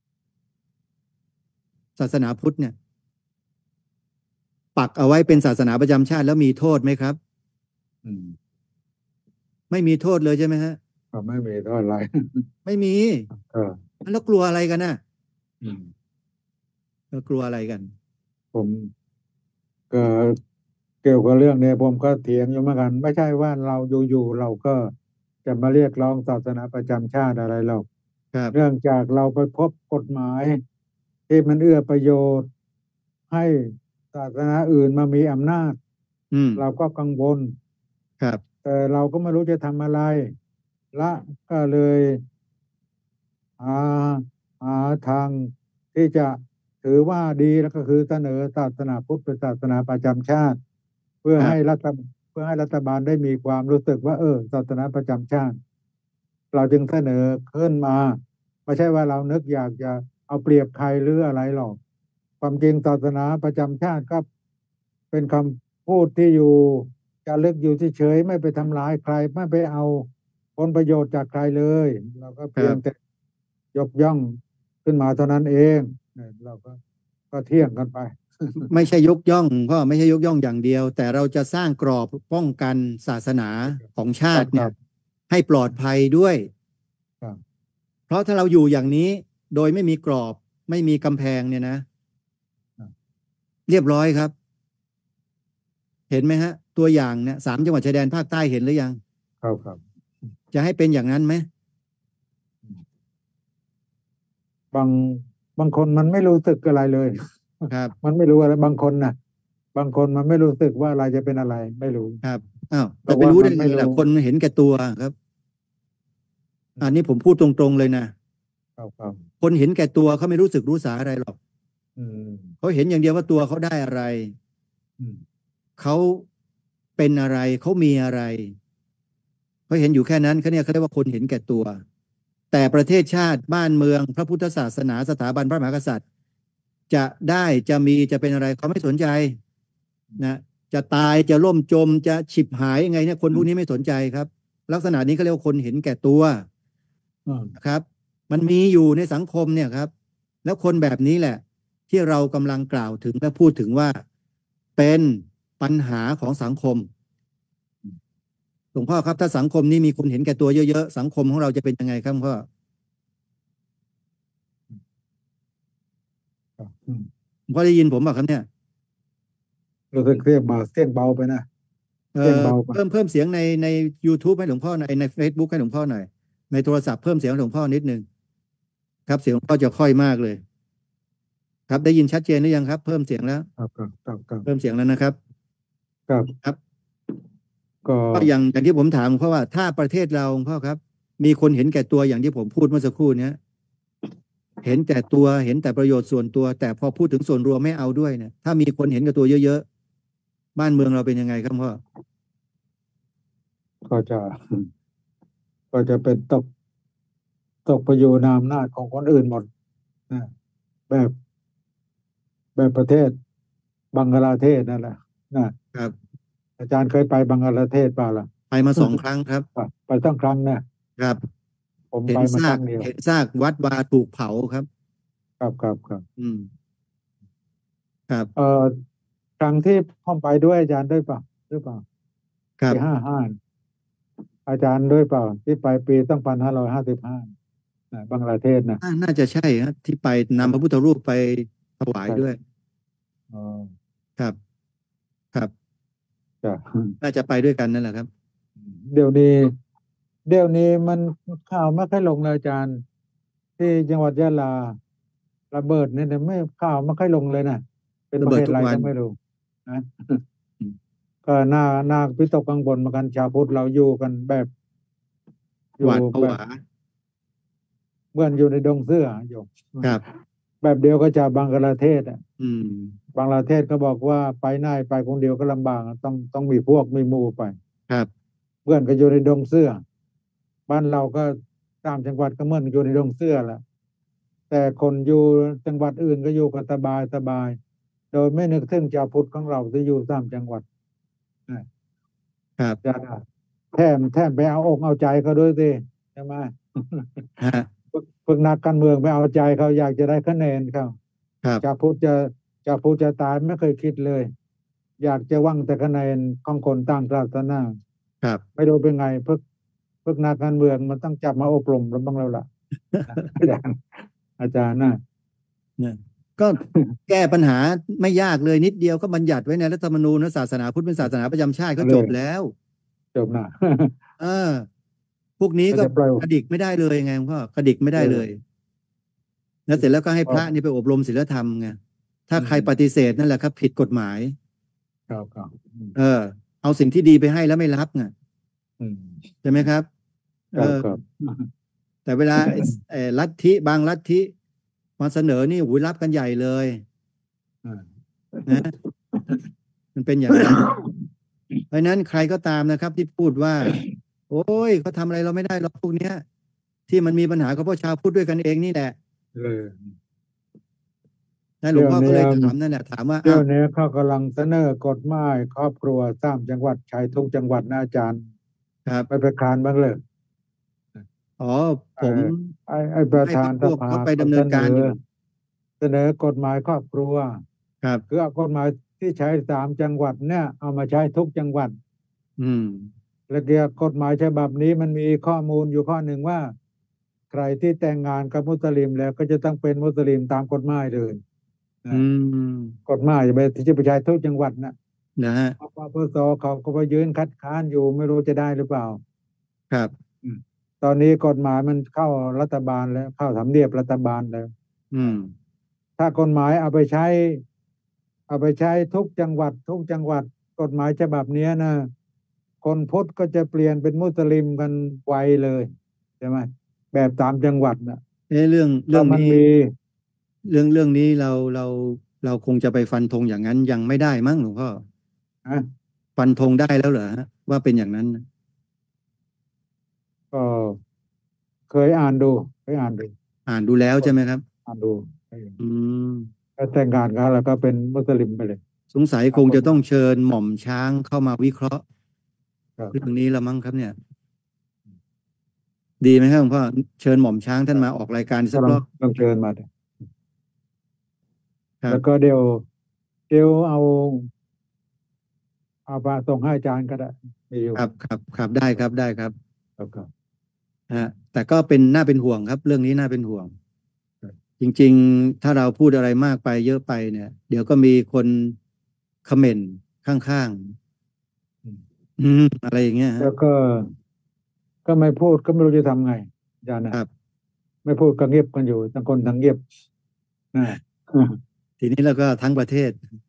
ศาสนาพุทธเนี่ย ปักเอาไว้เป็นศาสนาประจำชาติแล้วมีโทษไหมครับ? อืมไม่มีโทษเลยใช่ไหมครับ? ก็ไม่มีโทษอะไรไม่มีเออแล้วกลัวอะไรกันน่ะ? อืมแล้วกลัวอะไรกัน? ผม ก็ เกี่ยวกับเรื่องนี้ผมก็เถียงอยู่เหมือนกัน ไม่ใช่ว่าเราอยู่ ๆ เราก็จะมาเรียกร้องศาสนาประจำชาติอะไรหรอกครับเนื่องจากเราไปพบกฎหมายที่มันเอื้อประโยชน์ให้ศาสนาอื่นมามีอำนาจอืมเราก็กังวลครับแต่เราก็ไม่รู้จะทำอะไร ละ ก็เลย หา หาทางที่จะถือว่าดี แล้วก็คือเสนอศาสนาพุทธเป็นศาสนาประจำชาติ เพื่อครัให้บรัฐ เพื่อให้รัฐบาลได้มีความรู้สึกว่า เออ ศาสนาประจำชาติ เราจึงเสนอขึ้นมา ไม่ใช่ว่าเรานึกอยากจะเอาเปรียบใครหรืออะไรหรอก ความจริงศาสนาประจำชาติก็เป็นคำพูดที่อยู่จารึกอยู่เฉย ๆ ไม่ไปทำร้ายใคร ไม่ไปเอาผลประโยชน์จากใครเลย เราก็เพียงครับแต่ยกย่องขึ้นมาเท่านั้นเอง เออ เราก็ ก็เถียงกันไปไม่ใช่ยกย่อง ก็ไม่ใช่ยกย่องอย่างเดียว แต่เราจะสร้างกรอบป้องกันศาสนาของชาติเนี่ครัยบให้ปลอดภัยด้วยครับเพราะถ้าเราอยู่อย่างนี้ โดยไม่มีกรอบ ไม่มีกำแพงเนี่ยนะครับเรียบร้อยครับ เห็นไหมครับตัวอย่างเนี่ยสามจังหวัดชายแดนภาคใต้เห็นหรือยังครับครับจะให้เป็นอย่างนั้นไหมบางบางคนมันไม่รู้สึกอะไรเลยครับมันไม่รู้อะไรบางคนนะบางคนมันไม่รู้สึกว่าอะไรจะเป็นอะไรไม่รู้ครับอ้าวเพจะราะไปว่ารู้มัได้นไงไม่ล่ะรู้คนเห็นแก่ตัวครับ อันนี้ผมพูดตรงๆเลยนะครับครับคนเห็นแก่ตัวเขาไม่รู้สึกรู้สาอะไรหรอกอืมเขาเห็นอย่างเดียวว่าตัวเขาได้อะไรอืมเขาเป็นอะไรเขามีอะไรเขาเห็นอยู่แค่นั้นเขาเนี่ยเขาเรียกว่าคนเห็นแก่ตัว แต่ประเทศชาติบ้านเมืองพระพุทธศาสนาสถาบันพระมหากษัตริย์ จะได้จะมีจะเป็นอะไรเขาไม่สนใจนะจะตายจะล่มจมจะฉิบหายยังไงเนี่ยคนพวกนี้ไม่สนใจครับ ลักษณะนี้เขาเรียกว่าคนเห็นแก่ตัวอืมนะครับ มันมีอยู่ในสังคมเนี่ยครับ แล้วคนแบบนี้แหละ ที่เรากำลังกล่าวถึงและพูดถึงว่าเป็นปัญหาของสังคมหลวงพ่อครับถ้าสังคมนี้มีคนเห็นแก่ตัวเยอะๆสังคมของเราจะเป็นยังไงครับหลวงพ่อครับอืมหลวงพ่อได้ยินผมเปล่าครับเนี่ยรู้สึกเสียงเบาเสียงเบาไปนะเอเสียงอเบาไปเพิ่มเพิ่มเสียงในใน YouTube ให้หลวงพ่อหน่อยใน Facebook ให้หลวงพ่อหน่อยในโทรศัพท์เพิ่มเสียงให้หลวงพ่อนิดนึงครับเสียงหลวงพ่อจะค่อยมากเลย ครับได้ยินชัดเจนหรือยังครับ เพิ่มเสียงแล้วครับครับครับครับเพิ่มเสียงแล้วนะครับครับครับก็ก็อย่างอย่างที่ผมถามเพราะว่าถ้าประเทศเราหลวงพ่อครับ มีคนเห็นแก่ตัวอย่างที่ผมพูดเมื่อสักครู่เนี้ยเห็นแต่ตัวเห็นแต่ประโยชน์ส่วนตัว แต่พอพูดถึงส่วนรวมไม่เอาด้วยเนี่ยถ้ามีคนเห็นแก่ตัวเยอะๆบ้านเมืองเราเป็นยังไงครับพ่อก็จะ ก็จะเป็นตกตกไปอยู่ในอำนาจของคนอื่นหมดนะแบบ แบบประเทศบังกลาเทศนั่นแหละนะครับ อาจารย์เคยไปบังกลาเทศเปล่าล่ะไปมาสองครั้งครับอ่ะไปตั้งครั้งนะครับ ผมเห็นไปมาซาครั้กงเดียวเห็นซากวัดวาถูกเผาครับครับครับครับอืม ครับเอ่อครั้งที่ผมไปด้วยอาจารย์ด้วยเปล่าหรือเปล่าครับปีห้าห้าอาจารย์ด้วยเปล่าที่ไปปีตั้งพันห้าร้อยห้าสิบห้าบังกลาเทศนะน่าน่าจะใช่ครับที่ไปนำพระพุทธรูปไปถวายด้วยอ๋อครับ ครับจ้ะน่าจะไปด้วยกันนั่นแหละครับเดี๋ยวนี้ เดี๋ยวนี้มันข่าวไม่ค่อยลงเลยอาจารย์ ที่จังหวัดยะลาระเบิดเนี่ยไม่ข่าวไม่ค่อยลงเลยนะเป็นระประเบิดเภททุกอะไรวันก็ไม่รู้นะ ก็น่าน่าพิตกกังวลเหมือนกันชาวพุทธเราอยู่กันแบบอหยู่วาดผแบบวาเหมือนอยู่ในดงเสื้อโยมครับแบบเดียวก็จะบังกลาเทศอ่ะอืมบังกลาเทศก็บอกว่าไปไหนไปคนเดียวก็ลำบากอะต้องต้องมีพวกมีหมู่ไปครับเพื่อนก็อยู่ในดงเสื้อ บ้านเราก็ตามจังหวัดก็เหมือนอยู่ในดงเสื้อแหละแต่คนอยู่จังหวัดอื่นก็อยู่กันสบายสบาย โดยไม่นึกถึงชาวพุทธของเราที่อยู่ตามจังหวัดนะครับ จะแถมแถมไปเอาอกเอาใจเขาด้วยสิใช่ไหมฮะฝึกนักการเมืองไปเอาใจเขาอยากจะได้คะแนนเขาครับชาวพุทธจะชาวพุทธจะตายไม่เคยคิดเลย อยากจะหวังแต่คะแนนของคนต่างศาสนาครับไม่รู้เป็นไงพึกพึกนักการเมืองมันต้องจับมาอบรมแล้วบ้างแล้วล่ะ อาจารย์อาจารย์นะเนี่ยก็แก้ปัญหาไม่ยากเลยนิดเดียวก็บัญญัติไว้ในรัฐธรรมนูญว่าศาสนาพุทธเป็นศาสนาประจำชาติก็จบแล้วจบนะเออ พวกนี้ก็ก็จะปล่อยกระดิกไม่ได้เลยไงพ่อกระดิกไม่ได้เลย แล้วเสร็จแล้วก็ให้พระนี่ไปอบรมศีลธรรมไงถ้าใครปฏิเสธนั่นแหละครับ ผิดกฎหมายครับครับอืมเออ เอาสิ่งที่ดีไปให้แล้วไม่รับไงอืมใช่ไหมครับคเอรับอครับแต่เวลา ไอ้เอ่อลัทธิบางลัทธิมาเสนอนี่หูยรับกันใหญ่เลยอ่านะ มันเป็นอย่างนั้น เพราะฉะนั้นใครก็ตามนะครับ ที่พูดว่า โอ้ยเขาทำอะไรเราไม่ได้หรอกพวกเนี้ย ที่มันมีปัญหาก็เพราะชาวพุทธด้วยกันเองนี่แหละเออนะหลวงพ่อก็เลยเดี๋ยวนี้ถามนั่นแหละถามว่าเดี๋ยอ้าว วนี้เขากำลังเสนอกฎหมายครอบครัวสามจังหวัดชายทุกจังหวัดนะอาจารย์ครับไปประคานบ้างเลยอ๋อผมไอ้ไอ้ประให้ธาพรนรคสพวกภาเขาไปดำเนินการอยู่เสนอกฎหมายครอบครัวครับคือเอากฎหมายที่ใช้สามจังหวัดเนี่ยเอามาใช้ทุกจังหวัดอืมแล้วเกี่ยวกับกฎหมายฉบับนี้มันมีข้อมูลอยู่ข้อหนึ่งว่า ใครที่แต่งงานกับมุสลิมแล้วก็จะต้องเป็นมุสลิมตามกฎหมายเลยนะอืมกฎหมายไปที่จะไปใช้ทุกจังหวัดนะนะฮะปปสเขาก็ไปยืนคัดค้านอยู่ไม่รู้จะได้หรือเปล่าครับอืมตอนนี้กฎหมายมันเข้ารัฐบาลแล้วเข้าทำเนียบรัฐบาลแล้วอืมถ้ากฎหมายเอาไปใช้เอาไปใช้ทุกจังหวัดทุกจังหวัดกฎหมายฉบับเนี้ยนะคนพุทธก็จะเปลี่ยนเป็นมุสลิมกันไวเลยใช่ไหมแบบตามจังหวัดนะเอ๊ะเรื่องเพราะเรื่องนี้มันมีเรื่องเรื่องนี้เราเราเราคงจะไปฟันธงอย่างนั้นยังไม่ได้มั้งหลวงพ่อนะฟันธงได้แล้วเหรอฮะว่าเป็นอย่างนั้นก็เคยอ่านดูเคยอ่านดูอ่านดูแล้วคนใช่ไหมครับอ่านดูอืมแล้วแต่งงานกันแล้วก็เป็นมุสลิมไปเลยสงสัยคงตามกฎหมายจะต้องเชิญหม่อมช้างเข้ามาวิเคราะห์เรื่องครับนี้แล้วมั้งครับเนี่ยดีไหมครับหลวงพ่อเชิญหม่อมช้างท่านมาออกรายการสัก็ลองกรอบลองเชิญมาเถอะครับแล้วก็เดี๋ยวเดี๋ยวเอาเอาไปส่งให้อาจารย์ก็ได้มีอยู่ครับครับครับได้ครับได้ครับครับครับฮะแต่ก็เป็นน่าเป็นห่วงครับเรื่องนี้น่าเป็นห่วงครับจริงๆ ถ้าเราพูดอะไรมากไปเยอะไปเนี่ยเดี๋ยวก็มีคนคอมเมนต์ข้างอืมๆอืมอะไรอย่างเงี้ยฮะแล้วก็ก็ไม่พูดก็ไม่รู้จะทำไงอาจารย์คนะรับไม่พูดก็เงียบกันอยู่ทั้งคนทั้งเงียบนะทีนี้เราก็ทั้งประเทศ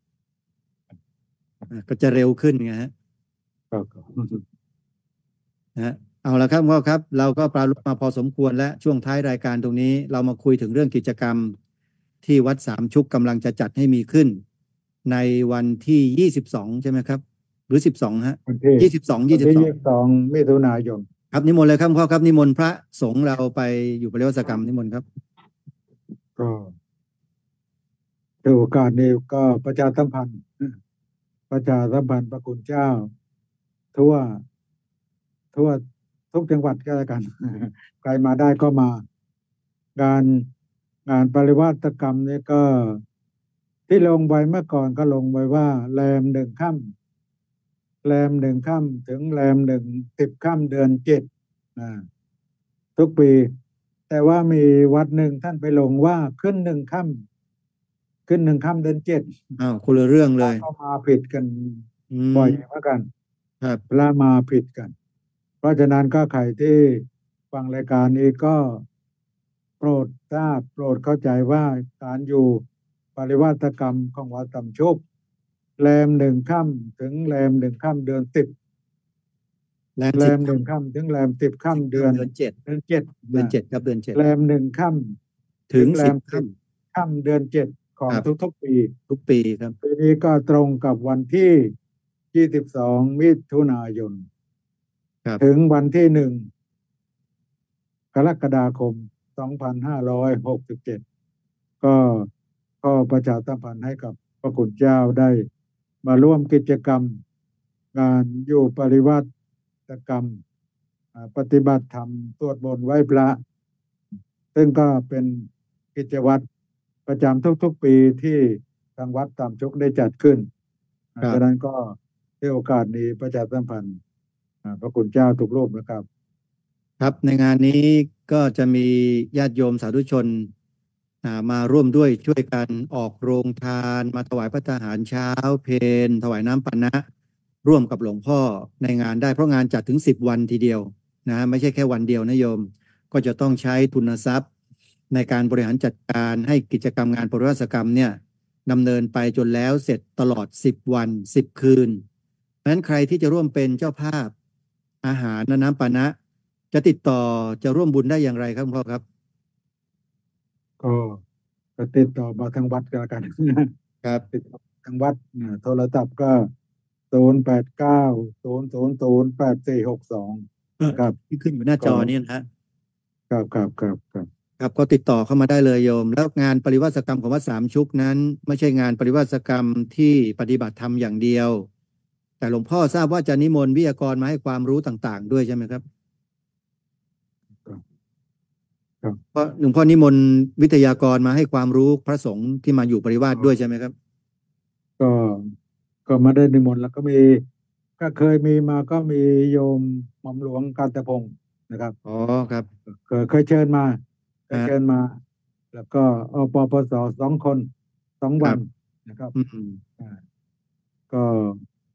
อ่ะก็จะเร็วขึ้นไงฮะครับครับนะฮะเอาละครับพ่อครับเราก็ปราลบมาพอสมควรและช่วงท้ายรายการตรงนี้เรามาคุยถึงเรื่องกิจกรรมที่วัดสามชุกกำลังจะจัดให้มีขึ้นในวันที่ยี่สิบสองใช่ไหมครับหรือสิบสองฮะวันที่ยี่สิบสองวันที่ยี่สิบสองยี่สิบสองมิถุนายนครับนิมนต์เลยครับพ่อครับนิมนต์พระสงฆ์เราไปอยู่ปริวาสกรรมนิมนต์ครับก็ถือโอกาสนี้ก็ประชาสัมพันธ์ประชาสัมพันธ์พระคุณเจ้าทั่วทั่วทุกจังหวัดก็แล้วกันใครมาได้ก็มา งานงานปริวาสกรรมนี่ก็ที่ลงไว้เมื่อก่อนก็ลงไว้ว่าแรมหนึ่งค่ำแรมหนึ่งค่ำถึงแรมหนึ่งสิบค่ำเดือนเจ็ดอ่าทุกปี แต่ว่ามีวัดหนึ่งท่านไปลงว่าขึ้นหนึ่งค่ำขึ้นหนึ่งค่ำเดือนเจ็ดอ้าวคนละเรื่องพเลยระก็มาผิดกันอืบ่อยเหมมือนกันครับพระมาผิดกัน เพราะฉะนั้นก็ใครที่ฟังรายการนี้ก็โปรดทราบโปรดเข้าใจว่าการอยู่ปริวาสกรรมของวัดตำชุบแรมหนึ่งค่ำถึงแรมหนึ่งค่ำเดือนสิบแรมแรสิบมหนึ่งค่ำถึงแรมสิบสิบค่ำเดือนค่ำเดือนเจ็ดเดือนเจ็ดเดือนนะเจ็ดครับเดือนเจ็ดแรมหนึ่งค่ำถึงถึงแรสิบค่มสิบค่ำเดือนเจ็ดขำองครับทุกๆปีทุกปีครับปีนี้ก็ตรงกับวันที่ยี่สิบสองมิถุนายนถึงครับวันที่หนึ่ง กรกฎาคม สองพันห้าร้อยหกสิบเจ็ด ก็ก็ประชาสัมพันธ์ให้กับพระคุณเจ้าได้มาร่วมกิจกรรมงานอยู่ปริวัติกรรมอ่าปฏิบัติธรรมสวดมนต์ไหว้พระ ซึ่งก็เป็นกิจวัตรประจำทุกๆปีที่ทางวัดตามชุกได้จัดขึ้นอ่าครับฉะนั้นก็ในโอกาสนี้ประชาสัมพันธ์อ่าพระคุณเจ้าทุกรูปนะครับครับในงานนี้ก็จะมีญาติโยมสาธุชนอ่ามาร่วมด้วยช่วยกันออกโรงทานมาถวายพระทหารเช้าเพลถวายน้ำปานะร่วมกับหลวงพ่อในงานได้เพราะงานจัดถึงสิบวันทีเดียวนะไม่ใช่แค่วันเดียวนะโยมก็จะต้องใช้ทุนทรัพย์ในการบริหารจัดการให้กิจกรรมงานปริวาสกรรมเนี่ยดำเนินไปจนแล้วเสร็จตลอดสิบวันสิบคืนเพราะฉะนั้นใครที่จะร่วมเป็นเจ้าภาพอาหารและน้ำปานะ จะติดต่อจะร่วมบุญได้อย่างไรครับคุณพ่อครับก็ก็ติดต่อมาทางวัดก็แล้วกันครับติดต่อทางวัดเนี่ยโทรศัพท์ก็ศูนย์แปดเก้าศูนย์ศูนย์ศูนย์แปดสี่หกสองเออครับที่ขึ้นอยู่หน้าจก็อนี่นะฮะครับครับครับครับครับก็ติดต่อเข้ามาได้เลยโยม แล้วงานปริวาสกรรมของวัดสามชุกนั้น ไม่ใช่งานปริวาสกรรมที่ปฏิบัติธรรมอย่างเดียว แต่หลวงพ่อทราบว่าจะนิมนต์วิทยากรมาให้ความรู้ต่างๆ ด้วยใช่ไหมครับครับครับเพราะหลวงพ่อนิมนต์วิทยากรมาให้ความรู้พระสงฆ์ที่มาอยู่ปริวาสด้วยใช่ไหมครับก็ก็มาได้นิมนต์แล้วก็มีก็เคยมีมาก็มีโยมหม่อมหลวงกันตะพงศ์นะครับอ๋อครับเคยเคยเชิญมาเคยฮะเชิญมา แล้วก็อปปสสองคนสองวันครับนะครับอืมอ่าก็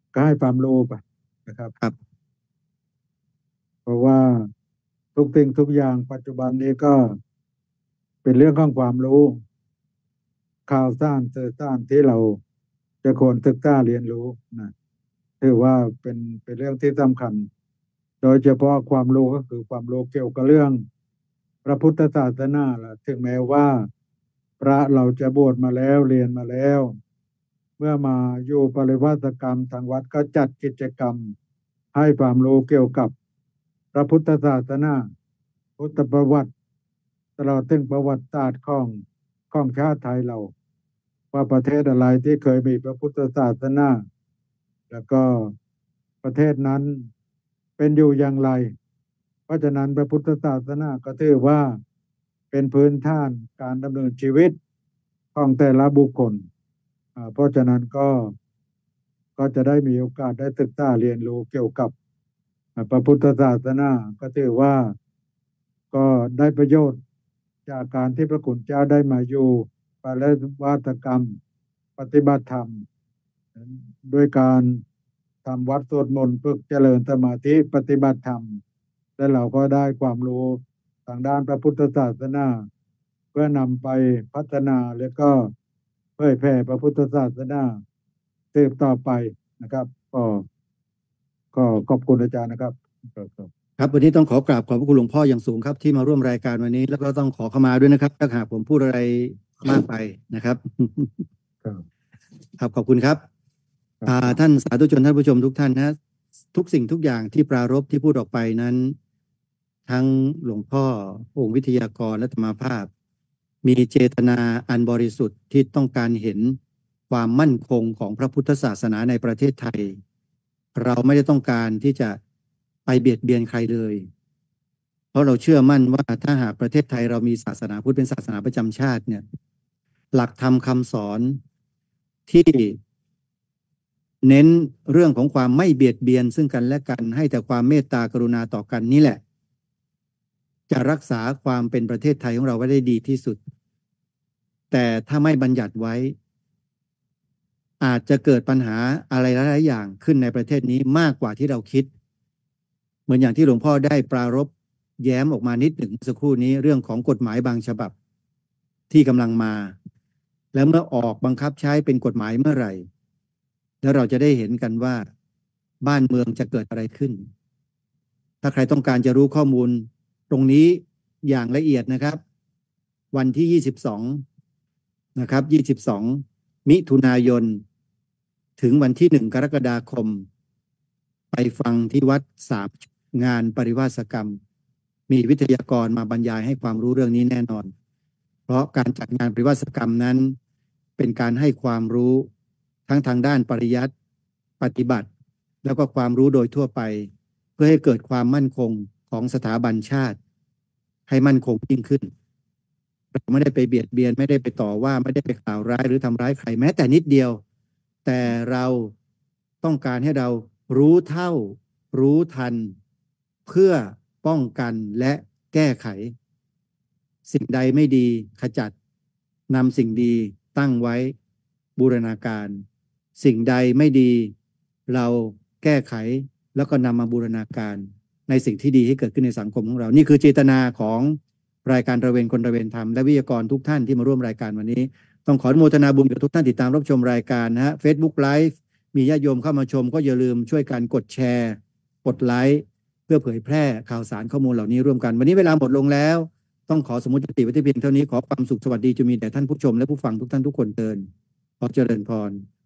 ก็ให้ความรู้ไปนะครับครับเพราะว่าทุกสิ่งทุกอย่างปัจจุบันนี้ก็เป็นเรื่องของความรู้ข่าวสารสื่อสารที่เราจะควรศึกษาเรียนรู้นะถือว่าเป็นเป็นเรื่องที่สำคัญ โดยเฉพาะความรู้ก็คือความรู้เกี่ยวกับเรื่องพระพุทธศาสนาล่ะถึงแม้ว่าพระเราจะบวชมาแล้วเรียนมาแล้ว เมื่อมาอยู่ปริวาสกรรมทางวัดก็จัดกิจกรรมให้ความรู้เกี่ยวกับพระพุทธศาสนาพุทธประวัติตลอดถึงประวัติศาสตร์ของของชาติไทยเรา ว่าประเทศอะไรที่เคยมีพระพุทธศาสนาแล้วก็ประเทศนั้นเป็นอยู่อย่างไร เพราะฉะนั้นพระพุทธศาสนาก็ถือว่าเป็นพื้นฐานการดำเนินชีวิตของแต่ละบุคคลอ่าเพราะฉะนั้นก็ก็จะได้มีโอกาสได้ศึกษาเรียนรู้เกี่ยวกับอ่าพระพุทธศาสนาก็ถือว่าก็ได้ประโยชน์จากการที่พระคุณเจ้าได้มาอยู่ปริวาสกรรมปฏิบัติธรรมด้วยการทำวัดสวดมนต์ฝึกเจริญสมาธิปฏิบัติธรรมและเราก็ได้ความรู้ทางด้านพระพุทธศาสนาเพื่อนำไปพัฒนาและก็เผยแผ่พระพุทธศาสนาสืบต่อไปนะครับก็ก็ขอบคุณอาจารย์นะครับครับครับวันนี้ต้องขอกราบขอบพระคุณหลวงพ่ออย่างสูงครับที่มาร่วมรายการวันนี้ แล้วก็ต้องขอเข้ามาด้วยนะครับถ้าหากผมพูดอะไรมากไปนะครับครับครับขอบคุณครับครับอ่าท่านสาธุชนท่านผู้ชมทุกท่านนะทุกสิ่งทุกอย่างที่ปรารภที่พูดออกไปนั้น ทั้งหลวงพ่อองค์วิทยากรและธรรมภาพ มีเจตนาอันบริสุทธิ์ที่ต้องการเห็นความมั่นคงของพระพุทธศาสนาในประเทศไทย เราไม่ได้ต้องการที่จะไปเบียดเบียนใครเลย เพราะเราเชื่อมั่นว่าถ้าหากประเทศไทยเรามีศาสนาพุทธเป็นศาสนาประจำชาติเนี่ยหลักธรรมคำสอนที่เน้นเรื่องของความไม่เบียดเบียนซึ่งกันและกันให้แต่ความเมตตากรุณาต่อกันนี่แหละจะรักษาความเป็นประเทศไทยของเราไว้ได้ดีที่สุดแต่ถ้าไม่บัญญัติไว้อาจจะเกิดปัญหาอะไรหลายๆอย่างขึ้นในประเทศนี้มากกว่าที่เราคิดเหมือนอย่างที่หลวงพ่อได้ปรารภแย้มออกมานิดหนึ่งสักครู่นี้เรื่องของกฎหมายบางฉบับที่กำลังมาแล้วเมื่อออกบังคับใช้เป็นกฎหมายเมื่อไหร่แล้วเราจะได้เห็นกันว่าบ้านเมืองจะเกิดอะไรขึ้นถ้าใครต้องการจะรู้ข้อมูลตรงนี้อย่างละเอียดนะครับวันที่ยี่สิบสองนะครับยี่สิบสองมิถุนายนถึงวันที่หนึ่งกรกฎาคมไปฟังที่วัดสามงานปริวาสกรรมมีวิทยากรมาบรรยายให้ความรู้เรื่องนี้แน่นอนเพราะการจัดงานปริวาสกรรมนั้นเป็นการให้ความรู้ทั้งทางด้านปริยัติปฏิบัติแล้วก็ความรู้โดยทั่วไปเพื่อให้เกิดความมั่นคงของสถาบันชาติให้มั่นคงยิ่งขึ้นเราไม่ได้ไปเบียดเบียนไม่ได้ไปต่อว่าไม่ได้ไปกล่าวร้ายหรือทำร้ายใครแม้แต่นิดเดียวแต่เราต้องการให้เรารู้เท่ารู้ทันเพื่อป้องกันและแก้ไขสิ่งใดไม่ดีขจัดนำสิ่งดีตั้งไว้บูรณาการสิ่งใดไม่ดีเราแก้ไขแล้วก็นำมาบูรณาการในสิ่งที่ดีให้เกิดขึ้นในสังคมของเรานี่คือเจตนาของรายการตระเวนคนตระเวนธรรมและวิทยากรทุกท่านที่มาร่วมรายการวันนี้ต้องขออนุโมทนาบุญกับทุกท่านติดตามรับชมรายการนะฮะ Facebook Live มีญาติโยมเข้ามาชมก็อย่าลืมช่วยกันกดแชร์กดไลค์เพื่อเผยแพร่ข่าวสารข้อมูลเหล่านี้ร่วมกันวันนี้เวลาหมดลงแล้วต้องขอสมมุติจุติไว้ที่เพียงเท่านี้ขอความสุขสวัสดีจะมีแด่ท่านผู้ชมและผู้ฟังทุกท่านทุกคนเทินขอเจริญพร